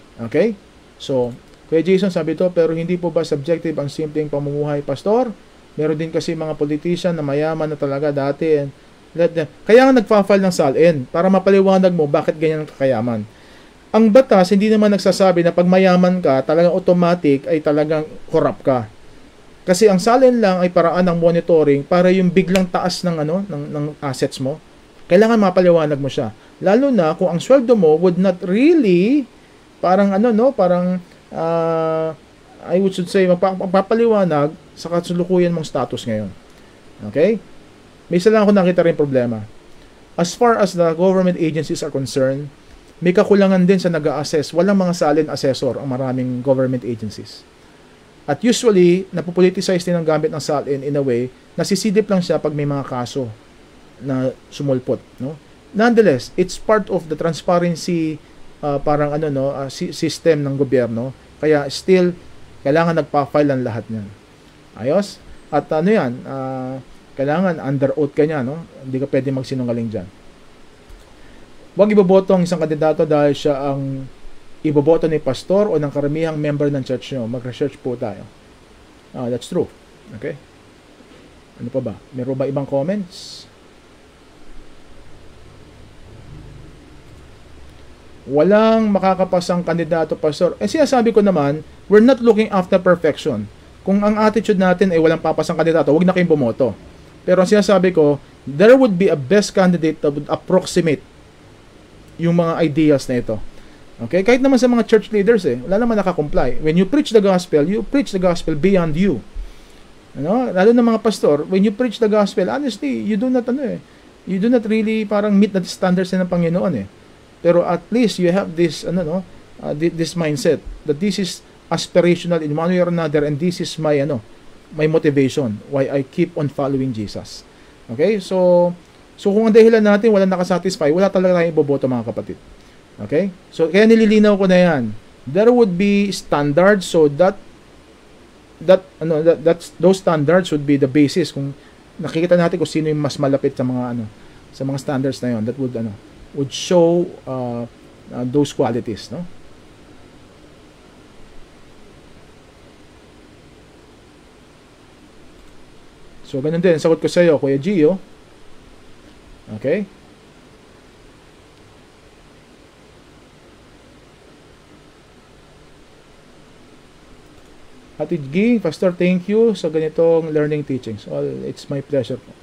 Okay? So, Kuya Jason sabi to, pero hindi po ba subjective ang simpleng pamumuhay, Pastor? Meron din kasi mga politician na mayaman na talaga dati. And kaya nga nagpa-file ng SALN para mapaliwanag mo bakit ganyan ang kakayaman. Ang batas hindi naman nagsasabi na pag mayaman ka, talagang automatic ay talagang corrupt ka. Kasi ang SALN lang ay paraan ng monitoring para yung biglang taas ng ng assets mo. Kailangan mapaliwanag mo siya. Lalo na kung ang sweldo mo would not really parang I would say magpapaliwanag sa kasulukuyan mong status ngayon. Okay? May isa lang ako nakita rin problema. As far as the government agencies are concerned, may kakulangan din sa nag-a-assess. Walang mga SALN assessor ang maraming government agencies. At usually, napopoliticize din ang gamit ng SALN in a way, nasisidip lang siya pag may mga kaso na sumulpot. No? Nonetheless, it's part of the transparency system ng gobyerno. Kaya still, kailangan nagpa-file ang lahat niyan. Ayos? At kailangan under oath ka niya, no? Hindi ka pwede magsinungaling dyan. Huwag iboboto ang isang kandidato dahil siya ang iboboto ni pastor o ng karamihang member ng church nyo. Mag-research po tayo. That's true. Okay? Ano pa ba? Meron ba ibang comments? Walang makakapasang kandidato, pastor. Sinasabi ko naman, we're not looking after perfection. Kung ang attitude natin ay walang papasang kandidato, huwag na kayong bumoto. Pero ang sinasabi ko, there would be a best candidate that would approximate yung mga ideas na ito. Okay? Kahit naman sa mga church leaders, wala naman nakakomply. When you preach the gospel beyond you. Lalo na mga pastor, when you preach the gospel, honestly, you do not really parang meet the standards ng Panginoon Pero at least you have this this mindset that this is aspirational in one way or another, and this is my motivation why I keep on following Jesus. Okay? So kung ang dahilan natin wala nakasatisfy, wala talaga tayong iboboto, mga kapatid. Okay? So kaya nililinaw ko na yan. There would be standards, so those standards would be the basis kung nakikita natin kung sino yung mas malapit sa mga standards na yon, that would show those qualities, no? So ganun din sagot ko sa iyo, Kuya Gio. Okay? Hatid G, Pastor, thank you sa ganitong learning teachings. Well, it's my pleasure po.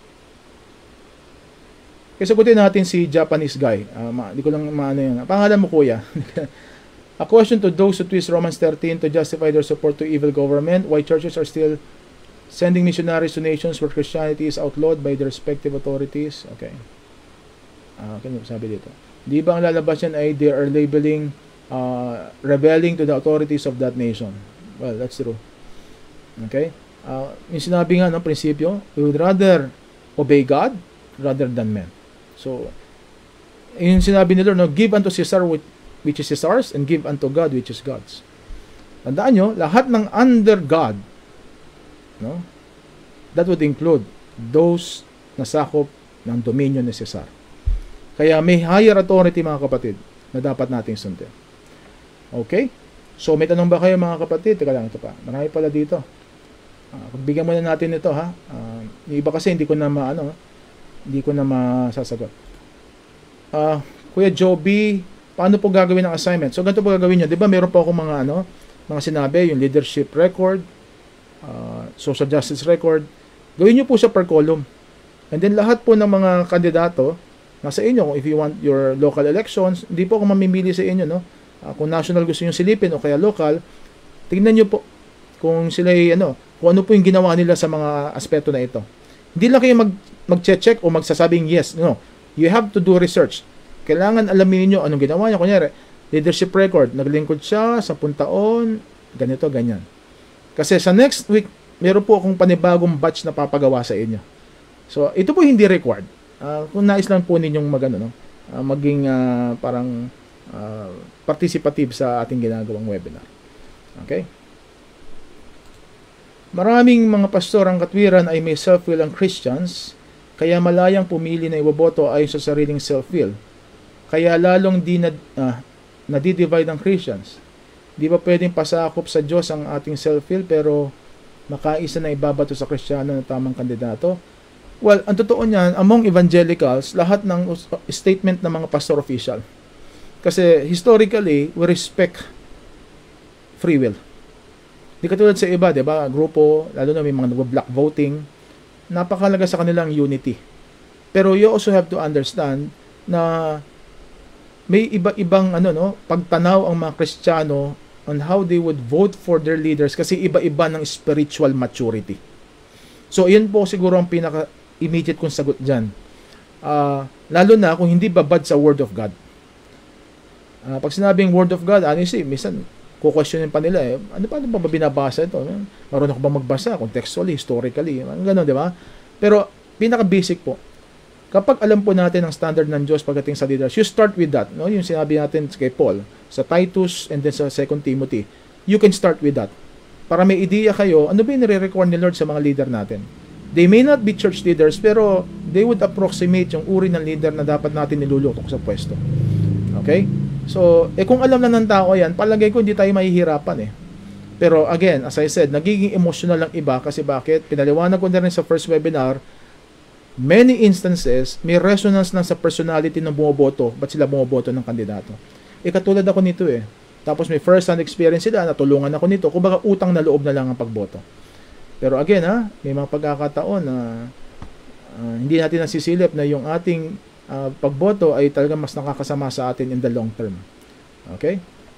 Kaya sagutin natin si Japanese guy. Di ko lang maano yun. Pangalan mo, kuya. A question to those who twist Romans 13 to justify their support to evil government. Why churches are still sending missionaries to nations where Christianity is outlawed by their respective authorities. Okay. Ano sabi dito? Di ba ang lalabas yan ay they are labeling rebelling to the authorities of that nation? Well, that's true. Okay? Yung sinabi nga, prinsipyo, we would rather obey God rather than men. So, yung sinabi ni Lord, give unto Caesar which is Caesar's, and give unto God which is God's. Tandaan nyo, lahat ng under God, that would include those na sakop ng dominion ni Caesar. Kaya may higher authority, mga kapatid, na dapat nating sundin. Okay? So, may tanong ba kayo, mga kapatid? Teka lang, ito pa. Marami pala dito. Bigyan muna natin ito, ha? Yung iba kasi hindi ko na masasagot. Kuya Joby, paano po gagawin ang assignment? So, ganito po gagawin nyo. Di ba, meron po akong mga sinabi, yung leadership record, social justice record. Gawin nyo po siya per column. And then, lahat po ng mga kandidato, nasa inyo, if you want your local elections, hindi po ako mamimili sa inyo, kung national gusto nyo silipin o kaya local, tingnan nyo po kung sila kung ano po yung ginawa nila sa mga aspeto na ito. Hindi lang kayo mag-check o magsasabing yes. No. You have to do research. Kailangan alamin niyo anong ginawa niya. Kunyari, leadership record, naglingkod siya 10 taon, ganito, ganyan. Kasi sa next week, meron po akong panibagong batch na papagawa sa inyo. So, ito po hindi required. Kung nais lang po ninyong maging parang participative sa ating ginagawang webinar. Okay? Maraming mga pastor ang katwiran ay may self-will ang Christians, kaya malayang pumili na iboboto ayon sa sariling self-will. Kaya lalong nadidivide ang Christians. Di ba pwedeng pasakop sa Diyos ang ating self-will, pero makaisa na ibabato sa Kristiyano na tamang kandidato? Well, ang totoo niyan, among evangelicals, lahat ng statement ng mga pastor official. Kasi historically, we respect free will. Di katulad sa iba, di ba? Grupo, lalo na may mga nag-block voting, napakalaga sa kanilang unity. Pero you also have to understand na may iba-ibang pagtanaw ang mga Kristiyano on how they would vote for their leaders kasi iba-iba ng spiritual maturity. So, yun po siguro ang pinaka-immediate kong sagot dyan. Lalo na kung hindi babad sa Word of God. Pag sinabing Word of God, honestly, minsan, kukwestiyonin pa nila ano pa ba binabasa ito? Marunong ko ba magbasa? Contextually, historically, gano'n, di ba? Pero, pinaka-basic po, kapag alam po natin ang standard ng Diyos pagdating sa leaders, you start with that. No? Yung sinabi natin kay Paul, sa Titus, and then sa 2 Timothy, you can start with that. Para may ideya kayo, ano ba yung nire-require ni Lord sa mga leader natin? They may not be church leaders, pero they would approximate yung uri ng leader na dapat natin nilulutok sa pwesto. Okay? So, kung alam na ng tao yan, palagay ko hindi tayo mahihirapan Pero again, as I said, nagiging emotional lang iba kasi bakit? Pinaliwanag ko na rin sa first webinar, many instances, may resonance lang sa personality ng bumoboto, ba't sila bumoboto ng kandidato. Katulad ako nito Tapos may first-hand experience sila, natulungan ako nito, kumbaga utang na loob na lang ang pagboto. Pero again, may mga pagkakataon na hindi natin nasisilip na yung ating pagboto ay talagang mas nakakasama sa atin in the long term. Okay?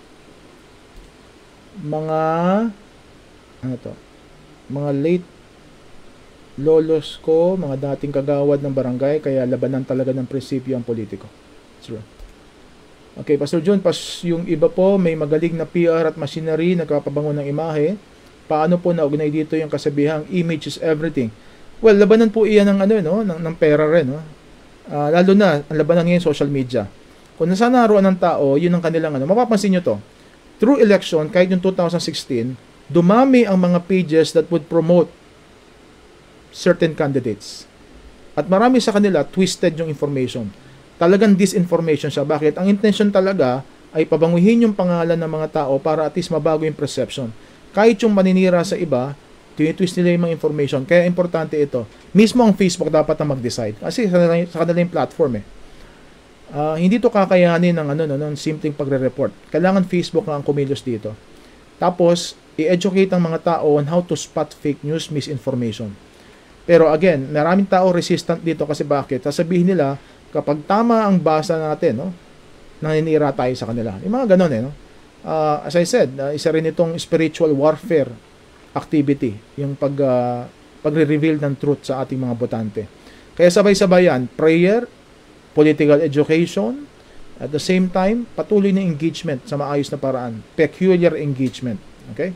Mga late lolos ko, mga dating kagawad ng barangay, kaya labanan talaga ng prinsipyo ang politiko. True. Okay, Pastor John, yung iba po, may magaling na PR at machinery, nagpapabango ng imahe. Paano po naugnay dito yung kasabihang image is everything? Well, labanan po iyan ng ng pera rin, lalo na ang labanan ngayon social media. Kung nasa naroon ng tao, yun ang kanilang mapapansin nyo to. Through election, kahit yung 2016, dumami ang mga pages that would promote certain candidates. At marami sa kanila, twisted yung information. Talagang disinformation siya. Bakit? Ang intention talaga ay pabanguhin yung pangalan ng mga tao para at least mabago yung perception. Kahit yung maninira sa iba, tinitwist nila yung mga information. Kaya importante ito. Mismo ang Facebook dapat na mag-decide. Kasi sa kanila yung platform hindi to kakayanin ng simpleng pagre-report. Kailangan Facebook nga ang kumilos dito. Tapos, i-educate ang mga tao on how to spot fake news, misinformation. Pero again, maraming tao resistant dito kasi bakit? Sasabihin nila, kapag tama ang basa natin, naninira tayo sa kanila. Yung mga ganun as I said, isa rin itong spiritual warfare activity, yung pagre-reveal ng truth sa ating mga botante. Kaya sabay-sabay yan, prayer, political education, at the same time, patuloy na engagement sa maayos na paraan. Peculiar engagement. Okay?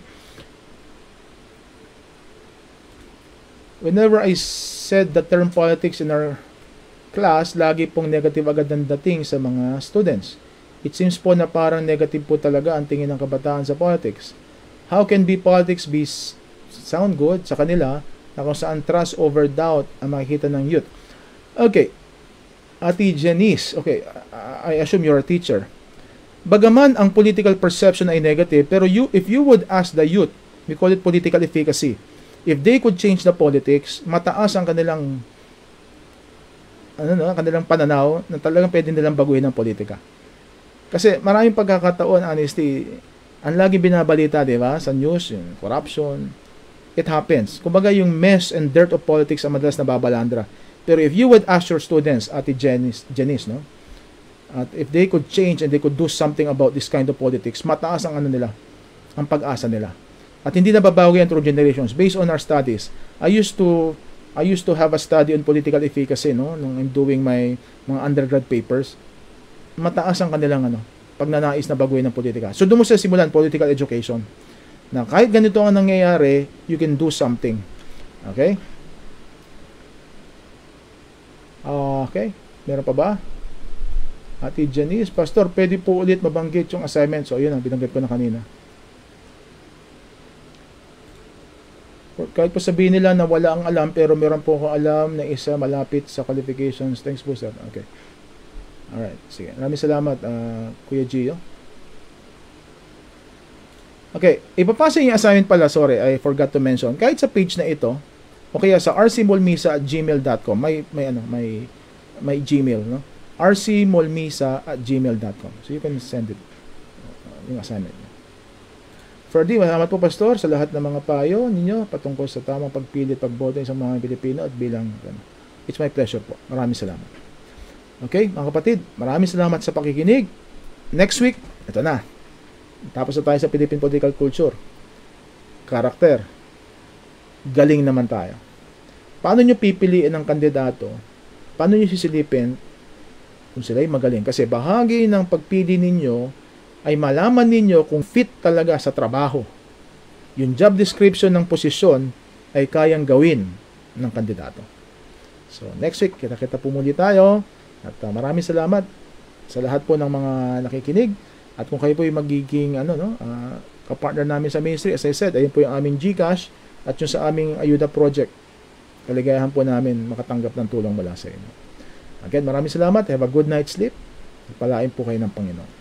Whenever I said the term politics in our class, lagi pong negative agad ang dating sa mga students. It seems po na parang negative po talaga ang tingin ng kabataan sa politics. How can politics be sound good sa kanila na kung saan trust over doubt ang makikita ng youth? Okay. Ate Janice, okay, I assume you're a teacher. Bagaman ang political perception ay negative, pero if you would ask the youth, we call it political efficacy, if they could change the politics, mataas ang kanilang kanilang pananaw na talagang pwede nilang baguhin ang politika. Kasi maraming pagkakataon, honestly, ang lagi binabalita, di ba, sa news, yung corruption, it happens. Kumbaga yung mess and dirt of politics ang madalas nababalandra. Pero if you would ask your students, Ate Janice, no? At if they could change and they could do something about this kind of politics, mataas ang nila, ang pag-asa nila. At hindi na babawi yan through generations. Based on our studies, I used to have a study on political efficacy, no? Nung I'm doing my mga undergrad papers. Mataas ang kanilang pagnanais na baguhin ng politika. So doon mo siya simulan political education. Na kahit ganito ang nangyayari, you can do something. Okay? Okay. Meron pa ba? Ate Janice, Pastor, pwede po ulit mabanggit yung assignment. So, yun ang binanggit ko na kanina. Kahit po sabihin nila na wala ang alam, pero meron po akong alam na isa malapit sa qualifications. Thanks po, sir. Okay. Alright. Sige. Maraming salamat, Kuya Gio. Okay, ipapasa yung assignment pala, sorry, I forgot to mention. Kahit sa page na ito, o kaya sa rcmolmisa@gmail.com, may Gmail, no? rcmolmisa@gmail.com. So you can send it, yung assignment. Ferdy, salamat po Pastor sa lahat ng mga payo ninyo patungkol sa tamang pagpili at pagboto sa mga Pilipino at bilang it's my pleasure po. Maraming salamat. Okay, mga kapatid, maraming salamat sa pakikinig. Next week, ito na. Tapos na tayo sa Philippine political culture. Karakter. Galing naman tayo. Paano nyo pipiliin ang kandidato? Paano nyo sisilipin kung sila'y magaling? Kasi bahagi ng pagpili ninyo ay malaman ninyo kung fit talaga sa trabaho. Yung job description ng posisyon ay kayang gawin ng kandidato. So, next week, kita-kita po muli tayo. At maraming salamat sa lahat po ng mga nakikinig. At kung kayo po yung magiging kapartner namin sa ministry, as I said, ayun po yung aming GCash at yung sa aming Ayuda Project. Kaligayahan po namin makatanggap ng tulong mula sa inyo. Again, maraming salamat. Have a good night's sleep. Palain po kayo ng Panginoon.